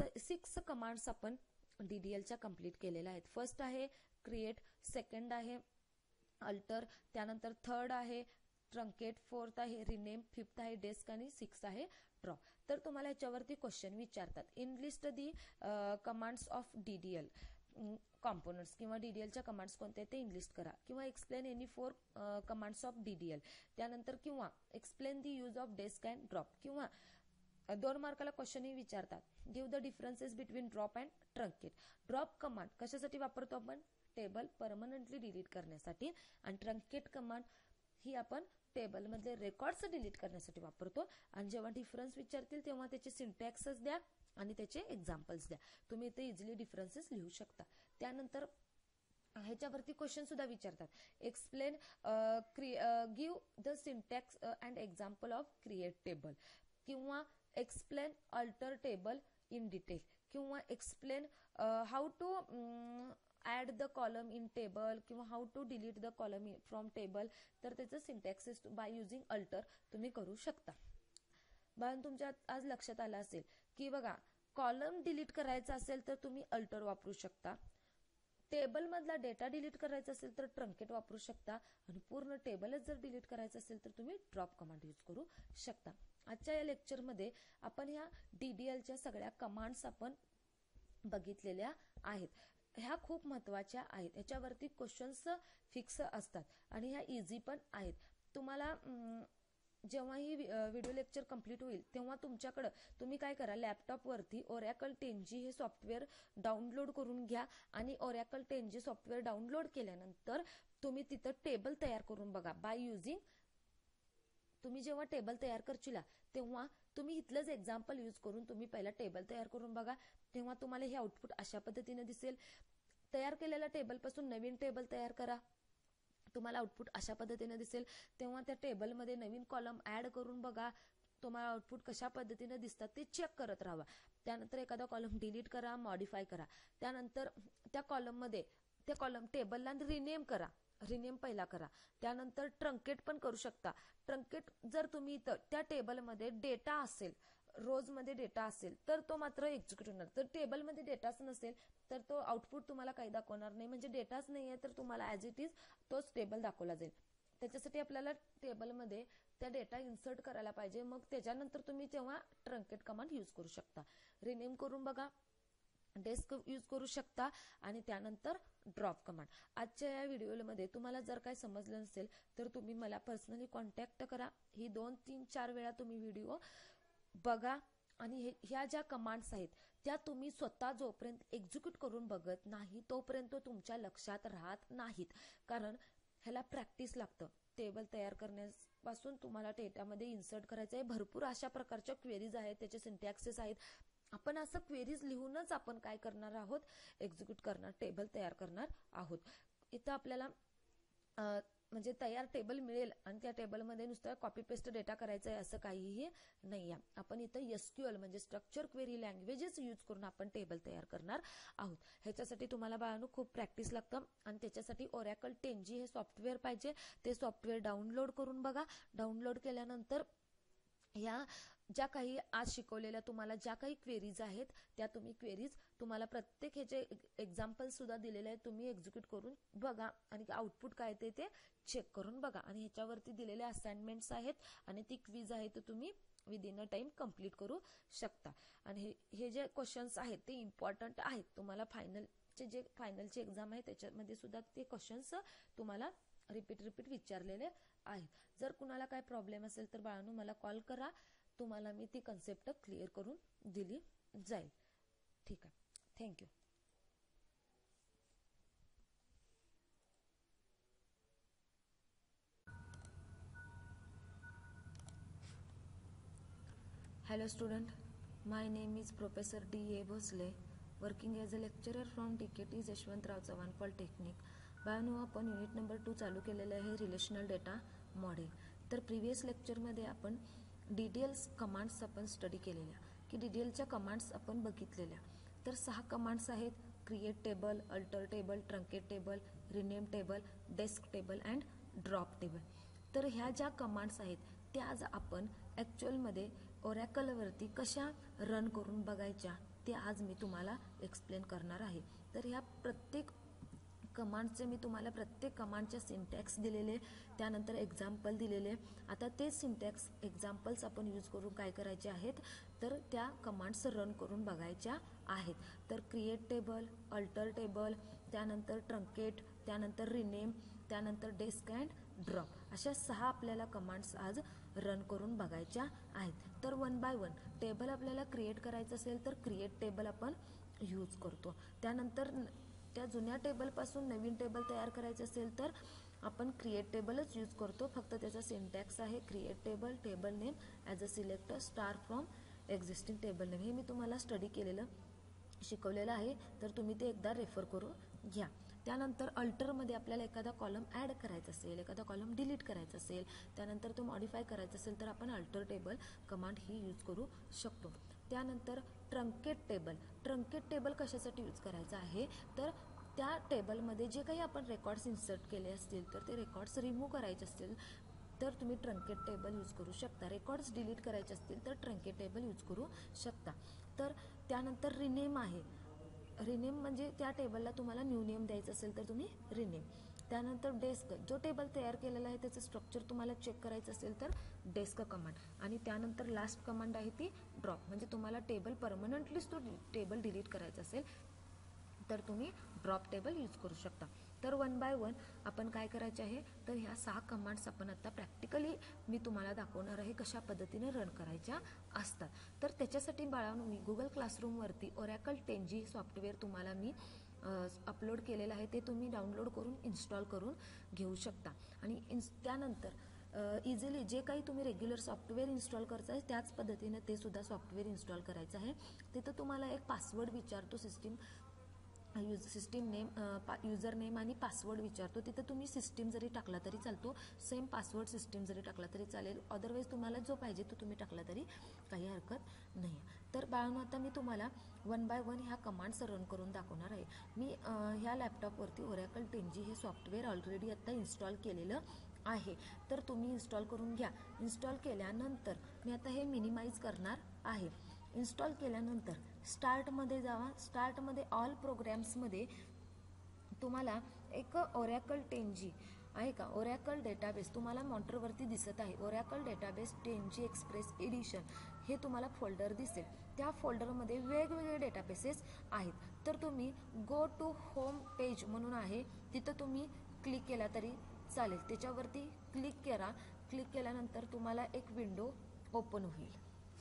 6 कमांड्स आपण DDLच्या कंप्लीट केलेल्या आहेत. फर्स्ट आहे क्रिएट, सेकंड आहे अल्टर, त्यानंतर थर्ड आहे ट्रंकेट, फोर्थ आहे रिनेम, फिफ्थ आहे डेस्क आणि 6 आहे ड्रॉप. तर तुम्हाला याच्यावरती क्वेश्चन विचारतात, in list the commands of DDL components किंवा DDLच्या कमांड्स कोणते ते इनलिस्ट करा, किंवा explain any 4 commands of DDL. त्यानंतर किंवा explain the use of desc and drop, किंवा 2 मार्काला क्वेश्चनही विचारतात, give the differences between drop and truncate. Drop command कशासाठी वापरतो आपण, टेबल परमनंटली डिलीट करण्यासाठी, आणि ट्रंकेट कमांड ही आपण टेबलमधले रेकॉर्ड्स डिलीट करण्यासाठी वापरतो. आणि जेव्हा डिफरन्स विचारतील तेव्हा त्याचे सिंटॅक्सच द्या आणि त्याचे एक्झाम्पल्स द्या. तुम्ही इथे इझिली डिफरन्सेस लिहू शकता. त्यानंतर ह्याच्यावरती क्वेश्चन सुद्धा विचारतात, explain give the syntax and example of create table, किंवा explain alter table in detail, किंवा explain how to add the column in table, किंवा how to delete the column from table. तर त्याचं सिंटॅक्सिस बाय युझिंग अल्टर तुम्ही करू शकता. बाळांनो, तुमच्या आज लक्षात आलं असेल की बघा, कॉलम डिलीट करायचा असेल तर तुम्ही अल्टर वापरू शकता, टेबलमधला डेटा डिलीट करायचा असेल तर ट्रंकेट वापरू शकता आणि पूर्ण टेबलच जर डिलीट करायचं असेल तर तुम्ही ड्रॉप कमांड यूज करू शकता. आजच्या या लेक्चरमध्ये आपण ह्या DDLच्या सगळ्या कमांड्स आपण बघितलेल्या आहेत. ह्या खूप महत्त्वाच्या आहेत. ह्याच्यावरती क्वेश्चन्स फिक्स असतात आणि ह्या इझी पण आहेत. तुम्हाला जेव्हा ही व्हिडिओ लेक्चर कंप्लीट होईल तेव्हा तुमच्याकडं तुम्ही काय करा, लॅपटॉपवरती Oracle 10G हे सॉफ्टवेअर डाउनलोड करून घ्या आणि Oracle 10G सॉफ्टवेअर डाउनलोड केल्यानंतर तुम्ही तिथं टेबल तयार करून बघा. बाय युजिंग, तुम्ही जेव्हा टेबल तयार करशीला तेव्हा तुम्ही इथलंच एक्झाम्पल यूज करून तुम्ही पहिला टेबल तयार करून बघा. तेव्हा तुम्हाला हे आउटपुट अशा पद्धतीने दिसेल. तयार केलेल्या टेबलपासून नवीन टेबल तयार करा, तुम्हाला आउटपुट अशा पद्धतीने दिसेल. तेव्हा त्या टेबलमध्ये नवीन कॉलम ऍड करून बघा, तुम्हाला आउटपुट कशा पद्धतीने दिसतात ते चेक करत राहा. त्यानंतर एखादा कॉलम डिलीट करा, मॉडिफाय करा. त्यानंतर त्या कॉलममध्ये त्या टेबलला रिनेम करा, रिनेम पहिला करा. त्यानंतर ट्रंकेट पण करू शकता. ट्रंकेट जर तुम्ही इथं त्या टेबलमध्ये डेटा असेल, रोजमध्ये डेटा असेल तर तो मात्र एक्झिक्यूट होणार. तर टेबलमध्ये डेटाच नसेल तर तो आउटपुट तुम्हाला काही दाखवणार नाही. म्हणजे डेटाच नाही आहे तर तुम्हाला ॲज इट इज तोच टेबल दाखवला जाईल. त्याच्यासाठी आपल्याला टेबलमध्ये त्या डेटा इन्सर्ट करायला पाहिजे. मग त्याच्यानंतर तुम्ही तेव्हा ट्रंकेट कमांड यूज करू शकता. रिनेम करून बघा, डेस्क यूज करू शकता आणि त्यानंतर ड्रॉप कमांड. आजच्या या व्हिडिओमध्ये तुम्हाला जर काही समजलं नसेल तर तुम्ही मला पर्सनली कॉन्टॅक्ट करा. ही 2, 3, 4 वेळा तुम्ही व्हिडिओ बघा आणि ह्या ज्या कमांड्स आहेत त्या तुम्ही स्वतः जोपर्यंत एक्झिक्यूट करून बघत नाही तोपर्यंत तुमच्या लक्षात राहत नाहीत. कारण ह्याला प्रॅक्टिस लागतं. टेबल तयार करण्यापासून तुम्हाला डेटामध्ये इन्सर्ट करायचं आहे. भरपूर अशा प्रकारच्या क्वेरीज आहेत, त्याचे सिंटॅक्सेस आहेत. आपण असं क्वेरीज लिहूनच आपण काय करणार आहोत, एक्झिक्यूट करणार, टेबल तयार करणार आहोत. इथं आपल्याला म्हणजे तयार टेबल मिळेल आणि त्या टेबलमध्ये नुसतं कॉपी पेस्ट डेटा करायचा आहे असं काहीही नाही आहे. आपण इथं SQL म्हणजे स्ट्रक्चर क्वेरी लँग्वेजेस यूज करून आपण टेबल तयार करणार आहोत. ह्याच्यासाठी तुम्हाला बाळांनो खूप प्रॅक्टिस लागतं आणि त्याच्यासाठी Oracle 10G हे सॉफ्टवेअर पाहिजे. ते सॉफ्टवेअर डाउनलोड करून बघा. डाउनलोड केल्यानंतर ह्या ज्या काही आज शिकवलेल्या तुम्हाला ज्या काही क्वेरीज आहेत त्या तुम्ही क्वेरीज तुम्हाला प्रत्येक ह्याचे एक्झाम्पल सुद्धा दिलेले आहेत, तुम्ही एक्झिक्यूट करून बघा आणि आउटपुट काय ते चेक करून बघा. आणि ह्याच्यावरती दिलेले असाइनमेंट्स आहेत आणि ती क्विज आहे तर तुम्ही विदिन अ टाइम कंप्लीट करू शकता. आणि हे जे क्वेश्चन्स आहेत ते इम्पॉर्टंट आहेत. तुम्हाला फायनलची एक्झाम आहे त्याच्यामध्ये सुद्धा ते क्वेश्चन्स तुम्हाला रिपीट विचारलेले आहेत. जर कुणाला काय प्रॉब्लेम असेल तर बाळांनो मला कॉल करा, तुम्हाला मी ती कन्सेप्ट क्लिअर करून दिली जाईल. ठीक आहे, thank you. Hello student, my name is Professor D.A. Bhosle, working as a lecturer from DKT Yashwantrao Chavan polytechnic. बाळांनो आपण युनिट नंबर 2 चालू केलेले आहे, रिलेशनल डेटा मॉडेल. तर प्रिव्हियस लेक्चरमध्ये आपण DDL कमांड्स आपण स्टडी केलेल्या की DDLच्या कमांड्स आपण बघितलेल्या. तर 6 कमांड्स आहेत, create table, alter table, truncate table, rename table, desc table and drop table. तर ह्या ज्या कमांड्स आहेत त्या आज आपण ॲक्च्युअलमध्ये Oracleवरती कशा रन करून बघायच्या ते आज मी तुम्हाला एक्सप्लेन करणार आहे. तर ह्या प्रत्येक कमांडचे मी तुम्हाला प्रत्येक कमांडच्या सिंटॅक्स दिलेले, त्यानंतर एक्झाम्पल दिलेले. आता ते सिंटॅक्स एक्झाम्पल्स आपण यूज करून काय करायचे आहेत तर त्या कमांड्स रन करून बघायच्या आहेत. तर क्रिएट टेबल, अल्टर टेबल, त्यानंतर ट्रंकेट, त्यानंतर रिनेम, त्यानंतर डेस्क अँड ड्रॉप, अशा 6 आपल्याला कमांड्स आज रन करून बघायच्या आहेत. तर 1 बाय 1 टेबल आपल्याला क्रिएट करायचं असेल तर क्रिएट टेबल आपण यूज करतो. त्यानंतर त्या जुन्या टेबलपासून नवीन टेबल तयार करायचं असेल तर आपण क्रिएट टेबलच यूज करतो. फक्त त्याचा सिंटॅक्स आहे create table, table name as a select star from existing table name. हे मी तुम्हाला स्टडी केलेलं शिकवलेलं आहे, तर तुम्ही ते एकदा रेफर करून घ्या. त्यानंतर अल्टरमध्ये आपल्याला एखादा कॉलम ॲड करायचा असेल, एखादा कॉलम डिलीट करायचा असेल, त्यानंतर तो मॉडिफाय करायचा असेल तर आपण अल्टर टेबल कमांड ही यूज करू शकतो. त्यानंतर ट्रंकेट टेबल, ट्रंकेट टेबल कशासाठी यूज करायचं आहे तर त्या टेबलमध्ये जे काही आपण रेकॉर्ड्स इन्सर्ट केले असतील तर ते रेकॉर्ड्स रिमूव्ह करायचे असतील तर तुम्ही ट्रंकेट टेबल यूज करू शकता. रेकॉर्ड्स डिलीट करायचे असतील तर ट्रंकेट टेबल यूज करू शकता. तर त्यानंतर रिनेम आहे. रिनेम म्हणजे त्या टेबलला तुम्हाला न्यू नेम द्यायचं असेल तर तुम्ही रिनेम. त्यानंतर डेस्क, जो टेबल तयार केलेला आहे त्याचं स्ट्रक्चर तुम्हाला चेक करायचं असेल तर डेस्क कमांड. आणि त्यानंतर लास्ट कमांड आहे ती ड्रॉप, म्हणजे तुम्हाला टेबल परमनंटलीच तो टेबल डिलीट करायचा असेल तर तुम्ही ड्रॉप टेबल यूज करू शकता. तर 1 बाय 1 आपण काय करायचे आहे, तर ह्या 6 कमांड्स आपण आता प्रॅक्टिकली मी तुम्हाला दाखवणार आहे कशा पद्धतीने रन करायच्या असतात. तर त्याच्यासाठी बाळांनो मी गुगल क्लासरूमवरती ओरॅकल 10G सॉफ्टवेअर तुम्हाला मी अपलोड केलेलं आहे, ते तुम्ही डाउनलोड करून इन्स्टॉल करून घेऊ शकता. आणि त्यानंतर इझिली जे काही तुम्ही रेग्युलर सॉफ्टवेअर इन्स्टॉल करताय त्याच पद्धतीने ते सुद्धा सॉफ्टवेअर इन्स्टॉल करायचं आहे. तिथं तुम्हाला एक पासवर्ड विचारतो, सिस्टीम नेम, युजर नेम आणि पासवर्ड विचारतो. तिथं तुम्ही सिस्टीम जरी टाकला तरी चालतो, सेम पासवर्ड सिस्टीम जरी टाकला तरी चालेल, अदरवाईज तुम्हाला जो पाहिजे तो तुम्ही टाकला तरी काही हरकत नाही. तर बाळांनो आता मी तुम्हाला 1 बाय 1 ह्या कमांड्स रन करून दाखवणार आहे. मी ह्या लॅपटॉपवरती ओरॅकल 10G हे सॉफ्टवेअर ऑलरेडी आता इन्स्टॉल केलेलं आहे, तर तुम्ही इन्स्टॉल करून घ्या. इन्स्टॉल केल्यानंतर मी आता हे मिनिमाइज करणार आहे. इन्स्टॉल केल्यानंतर स्टार्टमध्ये जावा. स्टार्टमध्ये ऑल प्रोग्राम्समध्ये तुम्हाला एक ओरॅकल 10G आहे का, ओरॅकल डेटाबेस तुम्हाला मॉनिटरवरती दिसत आहे. Oracle database 10G express addition हे तुम्हाला फोल्डर दिसेल. त्या फोल्डरमध्ये वेगवेगळे डेटाबेसेस आहेत. तर तुम्ही गो टू होम पेज म्हणून आहे, तिथं तुम्ही क्लिक केला तरी चालेल. त्याच्यावरती क्लिक करा. क्लिक केल्यानंतर तुम्हाला एक विंडो ओपन होईल.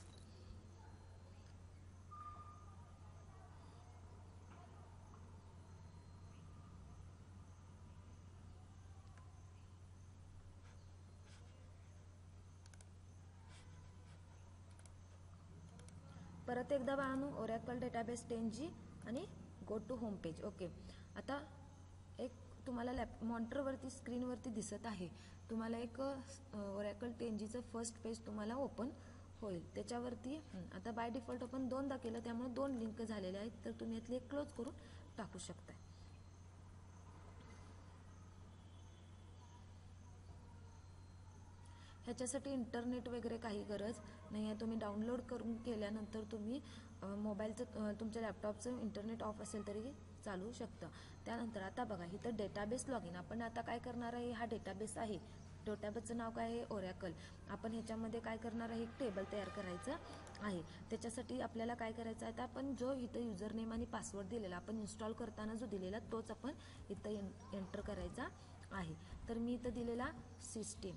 परत एकदा बाळांनो ओरॅकल डेटाबेस 10G आणि go to home page. Okay, आता एक तुम्हाला मॉनिटरवरती स्क्रीनवरती दिसत आहे, तुम्हाला एक ओरॅकल 10Gचं फर्स्ट पेज तुम्हाला ओपन होईल. त्याच्यावरती आता बाय डिफॉल्ट आपण 2दा केलं, त्यामुळे 2 लिंक झालेल्या आहेत, तर तुम्ही यातली एक क्लोज करून टाकू शकता. ह्याच्यासाठी इंटरनेट वगैरे काही गरज नाही आहे. तुम्ही डाउनलोड करून केल्यानंतर तुम्ही मोबाईलचं तुमच्या लॅपटॉपचं इंटरनेट ऑफ असेल तरी चालू शकतं. त्यानंतर आता बघा इथं डेटाबेस लॉगिन. आपण आता काय करणार आहे, हा डेटाबेस आहे, डेटाबेसचं नाव काय आहे, ओरॅकल. आपण ह्याच्यामध्ये काय करणार आहे, एक टेबल तयार करायचं आहे. त्याच्यासाठी आपल्याला काय करायचं आहे, तर आपण जो इथं युजर नेम आणि पासवर्ड दिलेला, आपण इन्स्टॉल करताना जो दिलेला तोच आपण इथं एंटर करायचा आहे. तर मी इथं दिलेला सिस्टीम,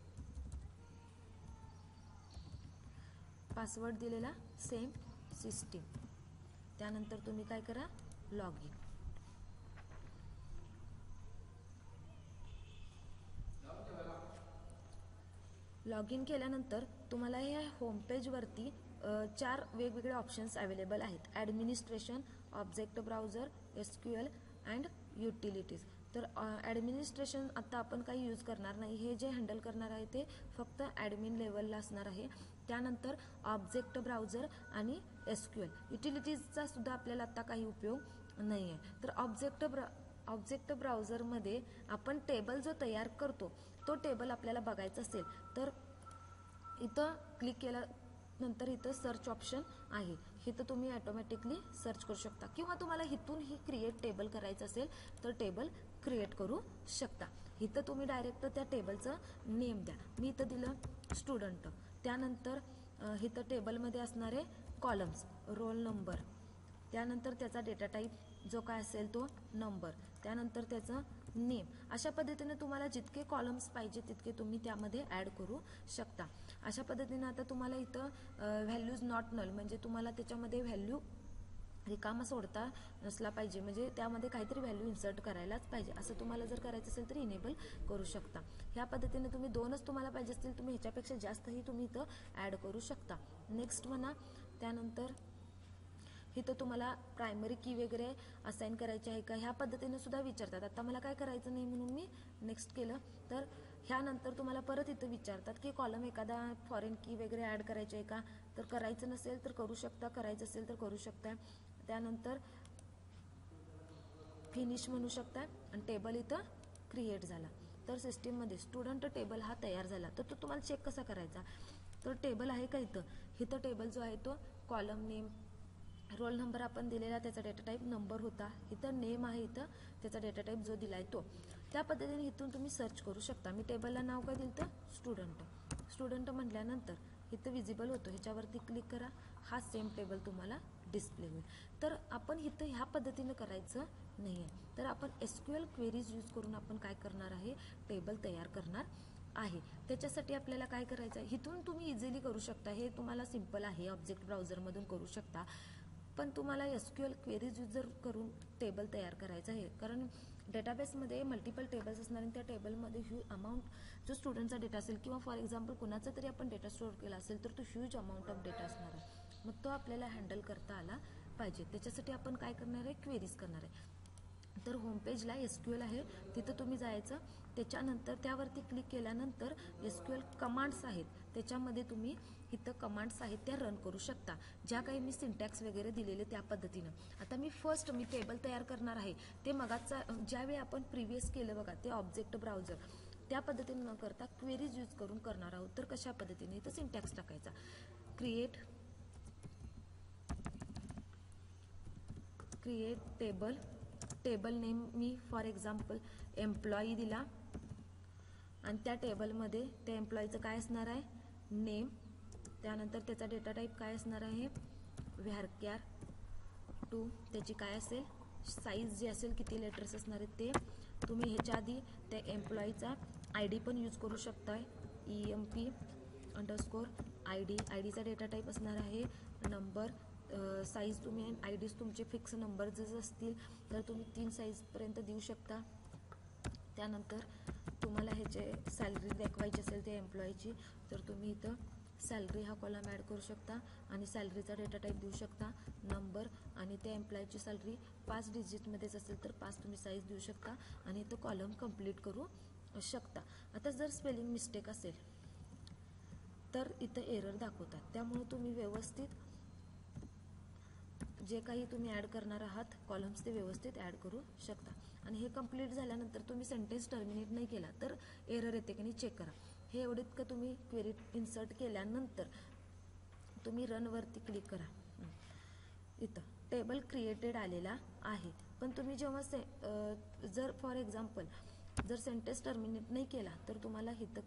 पासवर्ड दिलेला सेम सिस्टीम. त्यानंतर तुम्ही काय करा, लॉग इन. लॉग इन केल्यानंतर तुम्हाला या होम पेजवरती 4 वेगवेगळे ऑप्शन्स अवेलेबल आहेत. Administration, object browser, SQL and utilities. तर ॲडमिनिस्ट्रेशन आता आपण काही यूज करणार नाही, हे जे हँडल करणार आहे ते फक्त ॲडमिन लेवलला असणार आहे. त्यानंतर ऑब्जेक्ट ब्राउझर आणि SQL. युटिलिटीजचा सुद्धा आपल्याला आता काही उपयोग नाही आहे. तर ऑब्जेक्ट ब्राउझरमध्ये आपण टेबल जो तयार करतो तो टेबल आपल्याला बघायचा असेल तर इथं क्लिक केल्यानंतर इथं सर्च ऑप्शन आहे, इथं तुम्ही ऑटोमॅटिकली सर्च करू शकता, किंवा तुम्हाला इथून ही क्रिएट टेबल करायचं असेल तर टेबल क्रिएट करू शकता. इथं तुम्ही डायरेक्ट त्या टेबलचं नेम द्या. मी इथं दिलं स्टुडंट. त्यानंतर इथं टेबलमध्ये असणारे कॉलम्स, रोल नंबर, त्यानंतर त्याचा डेटा टाईप जो काय असेल तो नंबर, त्यानंतर त्याचं नेम. अशा पद्धतीने तुम्हाला जितके कॉलम्स पाहिजे तितके तुम्ही त्यामध्ये ॲड करू शकता. अशा पद्धतीने आता तुम्हाला इथं व्हॅल्यूज नॉट नल, म्हणजे तुम्हाला त्याच्यामध्ये व्हॅल्यू रिकामा सोडता नसला पाहिजे, म्हणजे त्यामध्ये काहीतरी व्हॅल्यू इन्सर्ट करायलाच पाहिजे. असं तुम्हाला जर करायचं असेल तर इनेबल करू शकता. ह्या पद्धतीने तुम्ही 2च तुम्हाला पाहिजे असतील, तुम्ही ह्याच्यापेक्षा जास्तही तुम्ही इथं ॲड करू शकता. नेक्स्ट म्हणा. त्यानंतर इथं तुम्हाला प्रायमरी की वगैरे असाइन करायची आहे का, ह्या पद्धतीने सुद्धा विचारतात. आता मला काय करायचं नाही म्हणून मी नेक्स्ट केलं. तर ह्यानंतर तुम्हाला परत इथं विचारतात की कॉलम एखादा फॉरेन की वगैरे ॲड करायची आहे का, तर करायचं नसेल तर करू शकता, करायचं असेल तर करू शकता. त्यानंतर फिनिश म्हणू शकता आणि टेबल इथं क्रिएट झाला. तर सिस्टीममध्ये स्टुडंट टेबल हा तयार झाला. तर तो तुम्हाला चेक कसा करायचा, तर टेबल आहे का इथं टेबल जो आहे तो कॉलम नेम, रोल नंबर आपण दिलेला त्याचा डेटा टाईप नंबर होता, इथं नेम आहे, इथं त्याचा डेटा टाईप जो दिला आहे तो. त्या पद्धतीने इथून तुम्ही सर्च करू शकता. मी टेबलला नाव काय दिलं तर स्टुडंट म्हटल्यानंतर इथं विजिबल होतो, ह्याच्यावरती क्लिक करा, हा सेम टेबल तुम्हाला डिस्प्ले होईल. तर आपण इथं ह्या पद्धतीनं करायचं नाही आहे, तर आपण SQL क्वेरीज यूज करून आपण काय करणार आहे, टेबल तयार करणार आहे. त्याच्यासाठी आपल्याला काय करायचं आहे, इथून तुम्ही इझिली करू शकता, हे तुम्हाला सिम्पल आहे, ऑब्जेक्ट ब्राउझरमधून करू शकता. पण तुम्हाला SQL क्वेरीज यूजर करून टेबल तयार करायचं आहे, कारण डेटाबेसमध्ये मल्टिपल टेबल्स असणार आणि त्या टेबलमध्ये ह्यूज अमाऊंट जो स्टुडंटचा डेटा असेल किंवा फॉर एक्झाम्पल कुणाचा तरी आपण डेटा स्टोअर केला असेल तर तो ह्यूज अमाऊंट ऑफ डेटा असणार आहे, मग तो आपल्याला हँडल करता आला पाहिजे. त्याच्यासाठी आपण काय करणार आहे, क्वेरीज करणार आहे. तर होमपेजला SQL आहे, तिथं तुम्ही जायचं, त्याच्यानंतर त्यावरती क्लिक केल्यानंतर SQL कमांड्स आहेत, त्याच्यामध्ये तुम्ही इथं कमांड्स आहेत त्या रन करू शकता, ज्या काही मी सिंटॅक्स वगैरे दिलेले त्या पद्धतीनं. आता मी टेबल तयार करणार आहे, ते मगाचा ज्यावेळी आपण प्रिव्हियस केलं बघा ते ऑब्जेक्ट ब्राउझर, त्या पद्धतीने न करता क्वेरीज यूज करून करणार आहोत. तर कशा पद्धतीने, इथं सिंटॅक्स टाकायचा, क्रिएट टेबल नेम मी फॉर एक्झाम्पल एम्प्लॉई दिला आणि त्या टेबलमध्ये त्या एम्प्लॉईचं काय असणार आहे, नेम, त्यानंतर त्याचा डेटा टाईप काय असणार आहे, व्हॅरक्यार 2, त्याची काय असेल साईज जी असेल, किती लेटर्स असणार आहेत ते. तुम्ही ह्याच्या आधी त्या एम्प्लॉईचा ID पण यूज करू शकताय, EMP_ID चा डेटा टाईप असणार आहे नंबर, साईज तुम्ही IDs तुमचे फिक्स नंबर जर असतील तर तुम्ही 3 साईजपर्यंत देऊ शकता. त्यानंतर तुम्हाला ह्याचे सॅलरी दाखवायची असेल त्या एम्प्लॉईची तर तुम्ही इथं सॅलरी हा कॉलम ॲड करू शकता आणि सॅलरीचा डेटा टाईप देऊ शकता, नंबर, आणि त्या एम्प्लॉईची सॅलरी 5 डिजिटमध्येच असेल तर 5 तुम्ही साईज देऊ शकता आणि इथं कॉलम कंप्लीट करू शकता. आता जर स्पेलिंग मिस्टेक असेल तर इथं एरर दाखवतात, त्यामुळे तुम्ही व्यवस्थित जे काही तुम्ही ॲड करणार आहात कॉलम्स ते व्यवस्थित ॲड करू शकता. आणि हे कंप्लीट झाल्यानंतर तुम्ही सेंटेन्स टर्मिनेट नाही केला तर एरर येते की नाही चेक करा. हे एवढेच का तुम्ही क्वेरी इन्सर्ट केल्यानंतर तुम्ही रनवरती क्लिक करा, इथं टेबल क्रिएटेड आलेला आहे. पण तुम्ही जेव्हा जर फॉर एक्झाम्पल जर सेंटेन्स टर्मिनेट नाही केला तर तुम्हाला इथं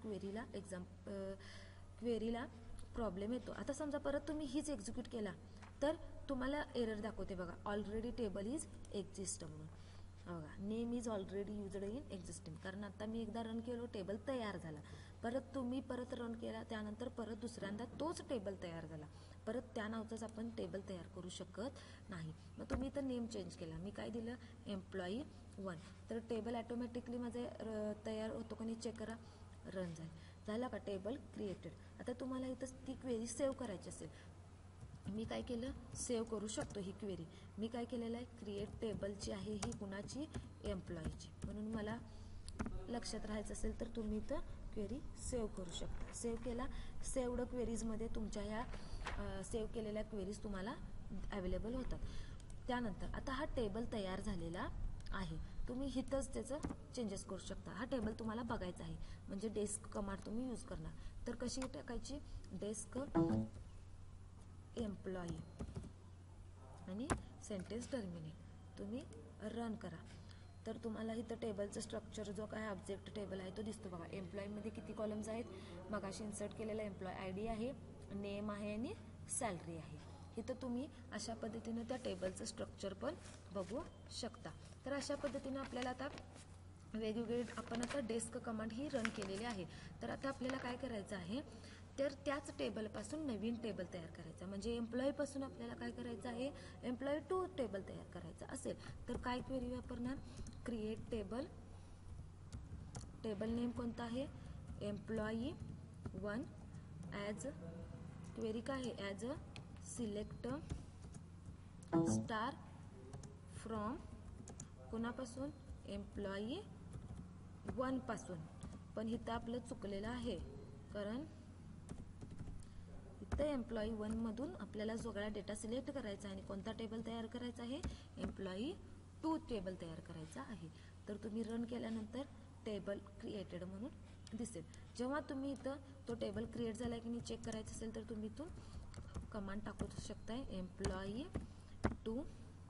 क्वेरीला प्रॉब्लेम येतो. आता समजा परत तुम्ही हीच एक्झिक्यूट केला तर तुम्हाला एरर दाखवते बघा, ऑलरेडी टेबल इज एक्झिस्ट म्हणून बघा, name is already used in existing, कारण आता मी एकदा रन केलो टेबल तयार झाला, परत तुम्ही परत रन केला त्यानंतर परत दुसऱ्यांदा तोच टेबल तयार झाला, परत त्या नावाचाच आपण टेबल तयार करू शकत नाही. मग तुम्ही इथं नेम चेंज केला, मी काय दिलं एम्प्लॉई 1, तर टेबल ॲटोमॅटिकली माझे तयार होतो का नाही चेक करा, रन झाला का टेबल क्रिएटेड. आता तुम्हाला इथं ती क्वेरी सेव्ह करायची असेल, मी काय केलं सेव्ह करू शकतो ही क्वेरी. मी काय केलेलं आहे, क्रिएट टेबलची आहे ही कुणाची, एम्प्लॉईची, म्हणून मला लक्षात राहायचं असेल तर तुम्ही इथं क्वेरी सेव्ह करू शकता. सेव्ह केला, सेव्हड क्वेरीजमध्ये तुमच्या ह्या सेव्ह केलेल्या क्वेरीज तुम्हाला अवेलेबल होतात. त्यानंतर आता हा टेबल तयार झालेला आहे, तुम्ही इथंच त्याचं चेंजेस करू शकता. हा टेबल तुम्हाला बघायचा आहे म्हणजे डेस्क कमांड तुम्ही यूज करणार, तर कशी टाकायची, डेस्क एम्प्लॉई आणि सेंटेन्स टर्मिनेट तुम्ही रन करा. तर तुम्हाला इथं टेबलचं स्ट्रक्चर जो काय ऑब्जेक्ट टेबल आहे तो दिसतो बघा. एम्प्लॉईमध्ये किती कॉलम्स आहेत, मगाशी इन्सर्ट केलेला एम्प्लॉय ID आहे, नेम आहे आणि सॅलरी आहे. इथं तुम्ही अशा पद्धतीनं त्या टेबलचं स्ट्रक्चर पण बघू शकता. तर अशा पद्धतीनं आपल्याला आता वेगवेगळे आपण आता डेस्क कमांड ही रन केलेली आहे. तर आता आपल्याला काय करायचं आहे, तर त्याच टेबलपासून नवीन टेबल तयार करायचा, म्हणजे एम्प्लॉईपासून आपल्याला काय करायचं आहे, एम्प्लॉई 2 टेबल तयार करायचा असेल तर काय क्वेरी वापरणार, क्रिएट टेबल नेम कोणता आहे, एम्प्लॉई 1, ॲज क्वेरी काय आहे, as a select star from कोणापासून, एम्प्लॉई 1 पासून. पण इथं आपलं चुकलेलं आहे, कारण इथं एम्प्लॉई 1 मधून आपल्याला सगळा डेटा सिलेक्ट करायचा आणि कोणता टेबल तयार करायचा आहे, एम्प्लॉई 2 टेबल तयार करायचा आहे. तर तुम्ही रन केल्यानंतर टेबल क्रिएटेड म्हणून दिसेल. जेव्हा तुम्ही इथं तो टेबल क्रिएट झाला की नाही चेक करायचं असेल तर तुम्ही इथून कमांड टाकू शकताय, employee two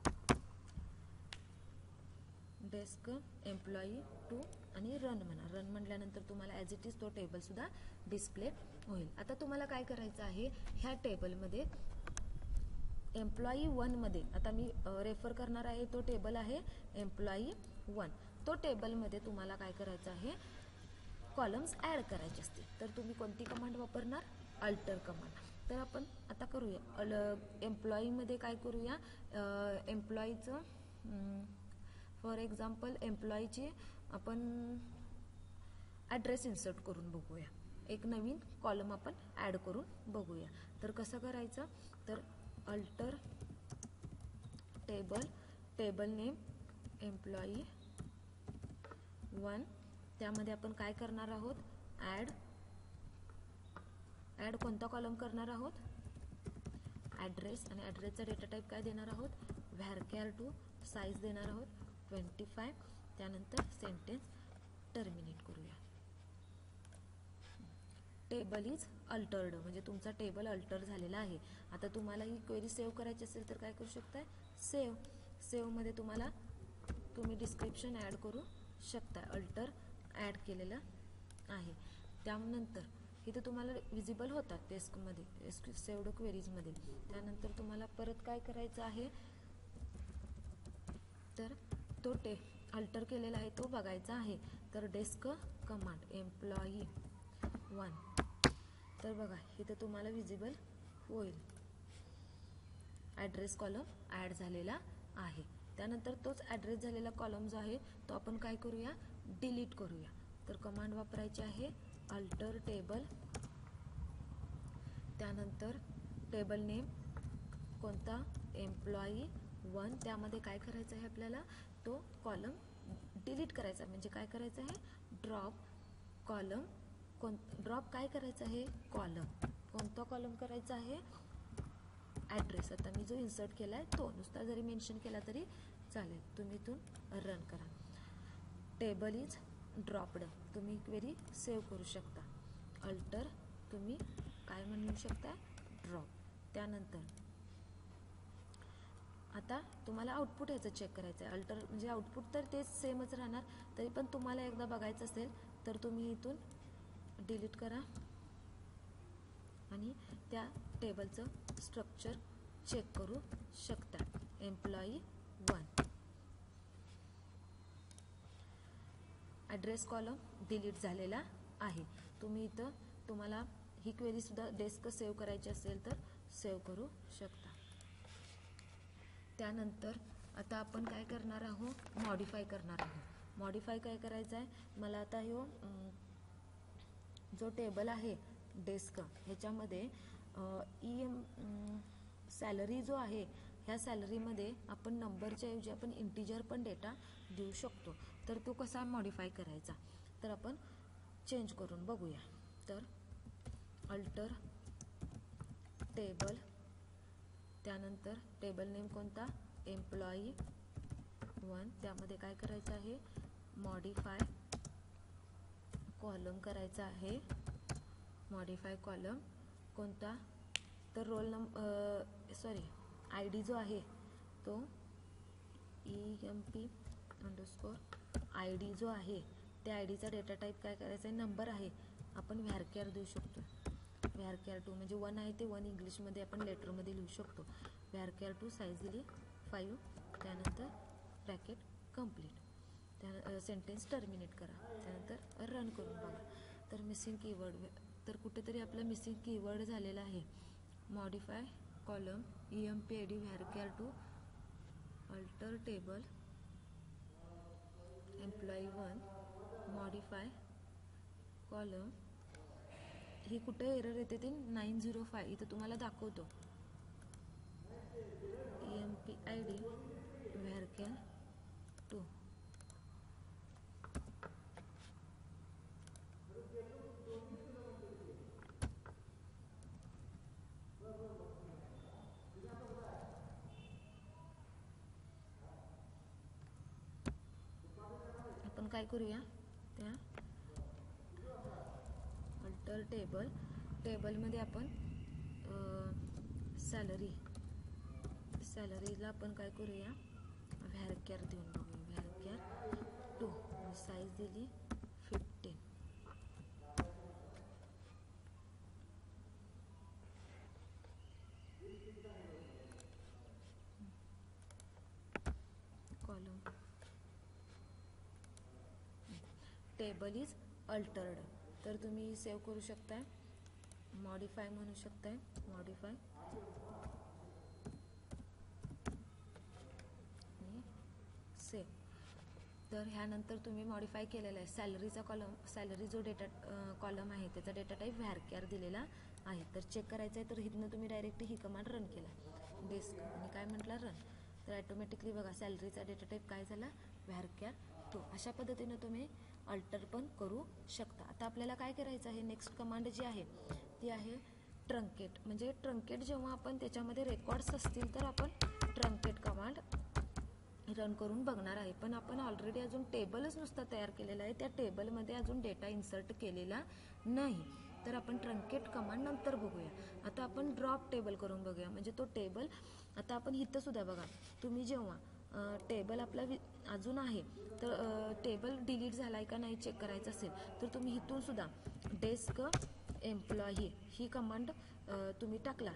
desc employee two आणि रन म्हणा. रन म्हटल्यानंतर तुम्हाला ॲज इट इज तो टेबलसुद्धा डिस्प्ले होईल. आता तुम्हाला काय करायचं आहे, ह्या टेबलमध्ये एम्प्लॉई 1मध्ये आता मी रेफर करणार आहे तो टेबल आहे एम्प्लॉई 1. तो टेबलमध्ये तुम्हाला काय करायचं आहे, कॉलम्स ॲड करायचे असतील तर तुम्ही कोणती कमांड वापरणार, अल्टर कमांड. तर आपण आता करूया एम्प्लॉईमध्ये काय करूया, एम्प्लॉईचं फॉर एक्झाम्पल एम्प्लॉईची आपण ॲड्रेस इन्सर्ट करून बघूया. एक नवीन कॉलम आपण ॲड करून बघूया. तर कसं करायचं, तर अल्टर टेबल नेम एम्प्लॉई 1. त्यामध्ये आपण काय करणार आहोत, ॲड कोणता कॉलम करणार आहोत, ॲड्रेस. आणि ॲड्रेसचा डेटा टाईप काय देणार आहोत, varchar2. साईज देणार आहोत 25. त्यानंतर सेंटेन्स टर्मिनेट करूया. टेबल इज अल्टर्ड म्हणजे तुमचा टेबल अल्टर झालेला आहे. आता तुम्हाला ही क्वेरी सेव्ह करायची असेल तर काय करू शकताय, सेव्हमध्ये तुम्ही डिस्क्रिप्शन ॲड करू शकता. अल्टर ॲड केलेलं आहे. त्यानंतर इथे तुम्हाला विजिबल होतात डेस्कमध्ये सेव्हड क्वेरीजमध्ये. त्यानंतर तुम्हाला परत काय करायचं आहे, तर तो अल्टर केलेला आहे तो बघायचा आहे. तर डेस्क कमांड एम्प्लॉई 1. तर बघा इथे तुम्हाला विजिबल होईल ॲड्रेस कॉलम ॲड झालेला आहे. त्यानंतर तोच ॲड्रेस झालेला कॉलम जो आहे तो आपण काय करूया, डिलीट करूया. तर कमांड वापरायची आहे अल्टर टेबल. त्यानंतर टेबल नेम कोणता, एम्प्लॉई 1. त्यामध्ये काय करायचं आहे, आपल्याला तो कॉलम डिलीट करायचा. म्हणजे काय करायचं आहे, ड्रॉप काय करायचं आहे, कॉलम. कोणता कॉलम करायचा आहे, ॲड्रेस. आता मी जो इन्सर्ट केला आहे तो नुसता जरी मेन्शन केला तरी चालेल. तुम्ही इथून रन करा. Table is dropped. तुम्ही क्वेरी सेव्ह करू शकता. अल्टर तुम्ही काय म्हणू शकता, ड्रॉप. त्यानंतर आता तुम्हाला आउटपुट ह्याचं चेक करायचं आहे. अल्टर म्हणजे आउटपुट तर तेच सेमच राहणार, तरी पण तुम्हाला एकदा बघायचं असेल तर तुम्ही इथून डिलीट करा आणि त्या टेबलचं स्ट्रक्चर चेक करू शकता. एम्प्लॉई 1 ॲड्रेस कॉलम डिलीट झालेला आहे. तुम्ही इथं तुम्हाला ही क्वेरीसुद्धा डेस्क सेव्ह करायची असेल तर सेव्ह करू शकता. त्यानंतर आता आपण काय करणार आहोत, मॉडिफाय करणार आहोत. मॉडिफाय काय करायचं आहे, मला आता जो टेबल आहे डेस्क ह्याच्यामध्ये सॅलरी जो आहे, ह्या सॅलरीमध्ये आपण नंबरच्या ऐवजी आपण इंटिजर पण डेटा देऊ शकतो. तर तो कसा मॉडिफाय करायचा, तर आपण चेंज करून बघूया. तर अल्टर टेबल. त्यानंतर टेबल नेम कोणता, एम्प्लॉई 1. त्यामध्ये काय करायचं आहे, मॉडिफाय कॉलम करायचा आहे. मॉडिफाय कॉलम कोणता, तर रोल आय डी जो आहे तो EMP_ID जो आहे त्या आय डीचा डेटा टाईप काय करायचा आहे, नंबर आहे. आपण varchar देऊ शकतो. varchar2 म्हणजे 1 आहे ते 1 इंग्लिशमध्ये आपण लेटरमध्ये लिहू शकतो. varchar2 साईज दिली 5. त्यानंतर ब्रॅकेट कंप्लीट. त्या सेंटेन्स टर्मिनेट करा. त्यानंतर रन करून बघा. तर मिसिंग कीवर्ड, तर कुठेतरी आपला मिसिंग कीवर्ड झालेला आहे. Modify column EMP_ID varchar2 alter table employee 1 modify column. ही कुठे एरर येते ते 905 इथं तुम्हाला दाखवतो. EMP_ID varchar2. आपण काय करूया, त्या अल्टर टेबलमध्ये आपण सॅलरीला आपण काय करूया, व्हॅरक्यार देऊन बघूया. व्हॅरक्यार 2 साईज दिली 15. Column table is altered. तर तुम्ही सेव्ह करू शकताय, मॉडिफाय म्हणू शकताय, मॉडिफाय आणि सेव्ह. तर ह्यानंतर तुम्ही मॉडिफाय केलेला आहे. सॅलरीचा कॉलम, सॅलरी जो डेटा कॉलम आहे त्याचा डेटा टाईप व्हॅरक्यार दिलेला आहे. तर चेक करायचं आहे, तर इथनं तुम्ही डायरेक्ट ही कमांड रन केला, डेस्क आणि काय म्हटलं रन. तर ॲटोमॅटिकली बघा सॅलरीचा डेटा टाईप काय झाला, व्हॅरक्यार 2. अशा पद्धतीनं तुम्ही अल्टर पण करू शकता. आता आपल्याला काय करायचं आहे, नेक्स्ट कमांड जी आहे ती आहे ट्रंकेट. म्हणजे ट्रंकेट जेव्हा आपण त्याच्यामध्ये रेकॉर्ड्स असतील तर आपण ट्रंकेट कमांड रन करून बघणार आहे. पण आपण ऑलरेडी अजून टेबलच नुसता तयार केलेला आहे, त्या टेबलमध्ये अजून डेटा इन्सर्ट केलेला नाही. तर आपण ट्रंकेट कमांड नंतर बघूया. आता आपण ड्रॉप टेबल करून बघूया. म्हणजे तो टेबल आता आपण इथं सुद्धा बघा, तुम्ही जेव्हा टेबल आपला अजून आहे तर टेबल डिलीट झाला आहे का नाही चेक करायचं असेल तर तुम्ही इथून सुद्धा डेस्क एम्प्लॉई ही कमांड तुम्ही टाकला,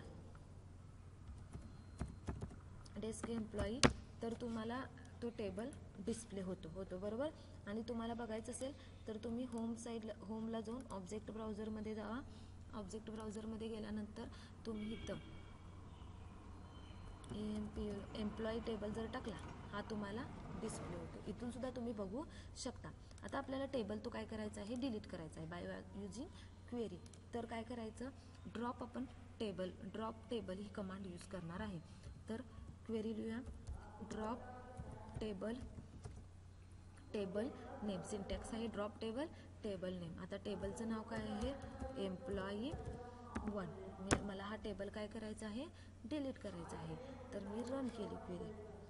डेस्क एम्प्लॉई, तर तुम्हाला तो टेबल डिस्प्ले होतो बरोबर. आणि तुम्हाला बघायचं असेल तर तुम्ही होमला जाऊन ऑब्जेक्ट ब्राउझरमध्ये जावा. ऑब्जेक्ट ब्राउझरमध्ये गेल्यानंतर तुम्ही इथं एम्प्लॉई टेबल जर टाकला हा तुम्हाला डिस्प्ले होतो. इथून सुद्धा तुम्ही बघू शकता. आता आपल्याला टेबल तो काय करायचा आहे, डिलीट करायचा आहे बाय युजिंग क्वेरी. तर काय करायचं, ड्रॉप टेबल ही कमांड यूज करणार आहे. तर क्वेरी लिहूया, ड्रॉप टेबल नेम. सिंटॅक्स आहे ड्रॉप टेबल नेम. आता टेबलचं नाव काय आहे, एम्प्लॉई 1. मला हा टेबल काय करायचा आहे, डिलीट करायचा आहे. तर मी रन केली क्वेरी,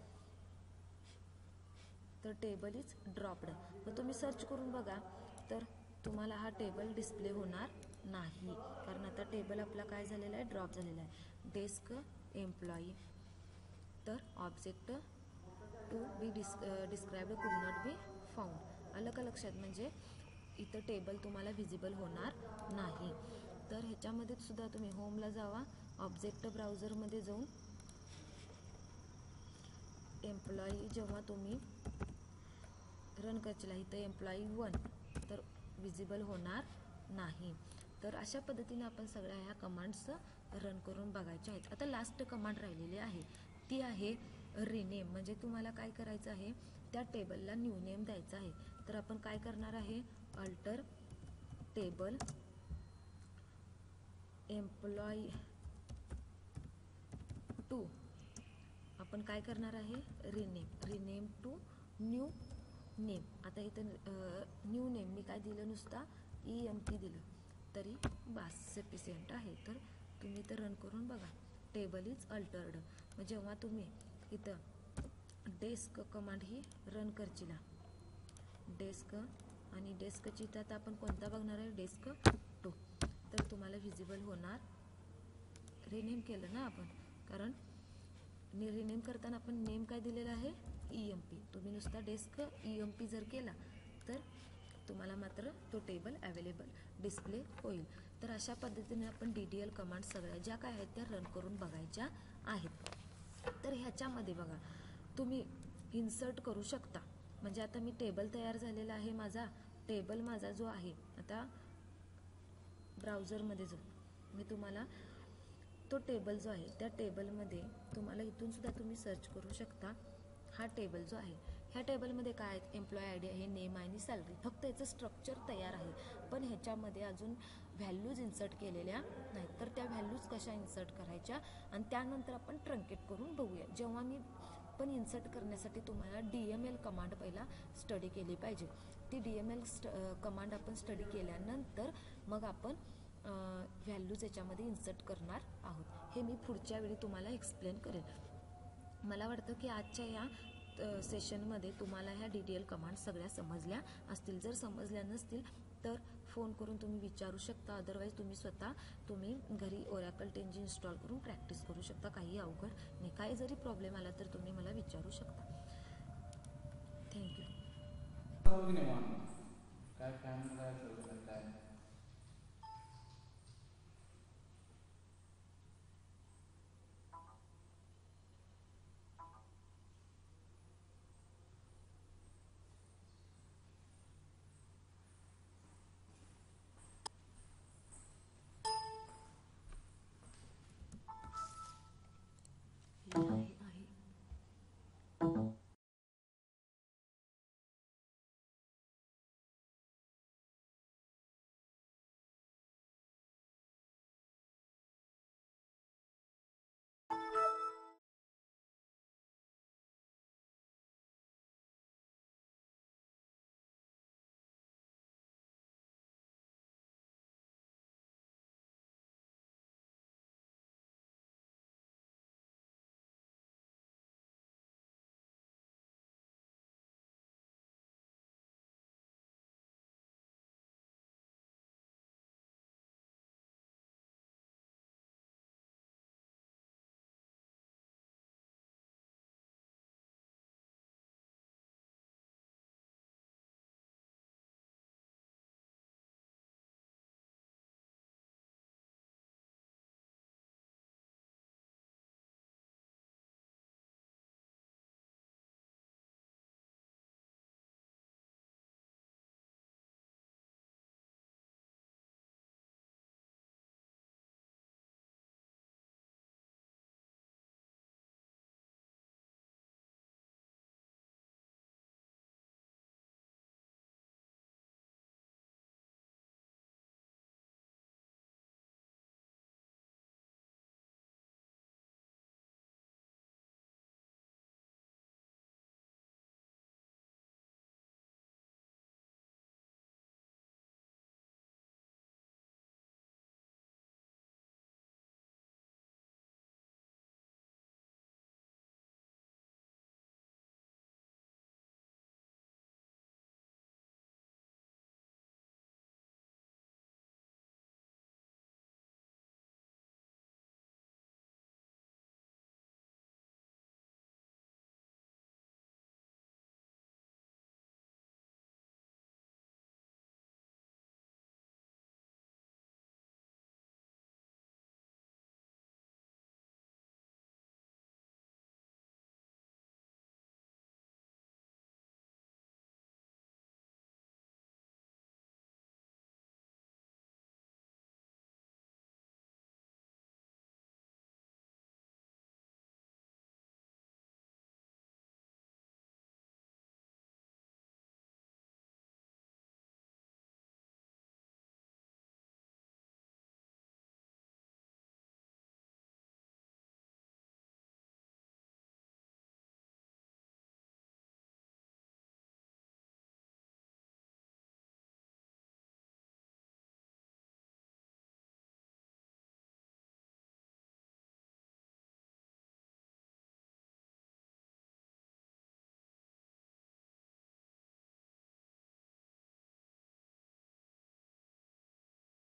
तर टेबल इज ड्रॉप्ड. मग तुम्ही सर्च करून बघा तर तुम्हाला हा टेबल डिस्प्ले होणार नाही, कारण आता टेबल आपला काय झालेला आहे, ड्रॉप झालेला आहे. डेस्क एम्प्लॉई, तर object to be described could not be found. आलं का लक्षात. म्हणजे इथं टेबल तुम्हाला व्हिजिबल होणार नाही. तर ह्याच्यामध्ये सुद्धा तुम्ही होमला जावा, ऑब्जेक्ट ब्राउझरमध्ये जाऊन एम्प्लॉई जेव्हा तुम्ही रन करशीला इथं एम्प्लॉई 1 तर व्हिजिबल होणार नाही. तर अशा पद्धतीने आपण सगळ्या ह्या कमांड्स रन करून बघायच्या आहेत. आता लास्ट कमांड राहिलेली आहे ती आहे रिनेम. म्हणजे तुम्हाला काय करायचं आहे, त्या टेबलला न्यू नेम द्यायचा आहे. तर आपण काय करणार आहे, अल्टर टेबल एम्प्लॉई 2 आपण काय करणार आहे, रिनेम टू न्यू नेम. आता इथं न्यू नेम मी काय दिलं, नुसता EMP दिलं तरी बास सफिशियंट आहे. तर तुम्ही तर रन करून बघा, टेबल इज अल्टर्ड. मग जेव्हा तुम्ही इथं डेस्क कमांड ही रन करशीला, डेस्क आणि डेस्कची तर आता आपण कोणता बघणार आहे, डेस्क 2, तर तुम्हाला व्हिजिबल होणार. रिनेम केलं ना आपण, कारण रिनेम करताना आपण नेम काय दिलेला आहे, EMP. तुम्ही नुसता डेस्क EMP जर केला तर तुम्हाला मात्र तो टेबल अवेलेबल डिस्प्ले होईल. तर अशा पद्धतीने आपण DDL कमांड सगळ्या ज्या काय आहेत त्या रन करून बघायच्या आहेत. तर ह्याच्यामध्ये बघा तुम्ही इन्सर्ट करू शकता. म्हणजे आता मी टेबल तयार झालेला आहे, टेबल माझा जो आहे, आता ब्राउझरमध्ये जाऊन मी तुम्हाला तो टेबल जो आहे त्या टेबलमध्ये तुम्हाला इथून सुद्धा तुम्ही सर्च करू शकता. हा टेबल जो आहे ह्या टेबलमध्ये काय आहेत, एम्प्लॉई आय डी आहे, नेम आणि सॅलरी. फक्त याचं स्ट्रक्चर तयार आहे, पण ह्याच्यामध्ये अजून व्हॅल्यूज इन्सर्ट केलेल्या नाहीत. तर त्या व्हॅल्यूज कशा इन्सर्ट करायच्या आणि त्यानंतर आपण ट्रंकेट करून बघूया. जेव्हा मी पण इन्सर्ट करण्यासाठी तुम्हाला DML कमांड पहिला स्टडी केली पाहिजे. ती DML कमांड आपण स्टडी केल्यानंतर मग आपण व्हॅल्यूज याच्यामध्ये इन्सर्ट करणार आहोत. हे मी पुढच्या वेळी तुम्हाला एक्सप्लेन करेन. मला वाटतं की आजच्या या सेशनमध्ये तुम्हाला ह्या DDL कमांड सगळ्या समजल्या असतील. जर समजल्या नसतील तर फोन करून तुम्ही विचारू शकता. अदरवाईज तुम्ही घरी ओरॅकल 10G इन्स्टॉल करून प्रॅक्टिस करू शकता. काही अवघड नाही. काही जरी प्रॉब्लेम आला तर तुम्ही मला विचारू शकता. थँक्यू. काय फॅन काय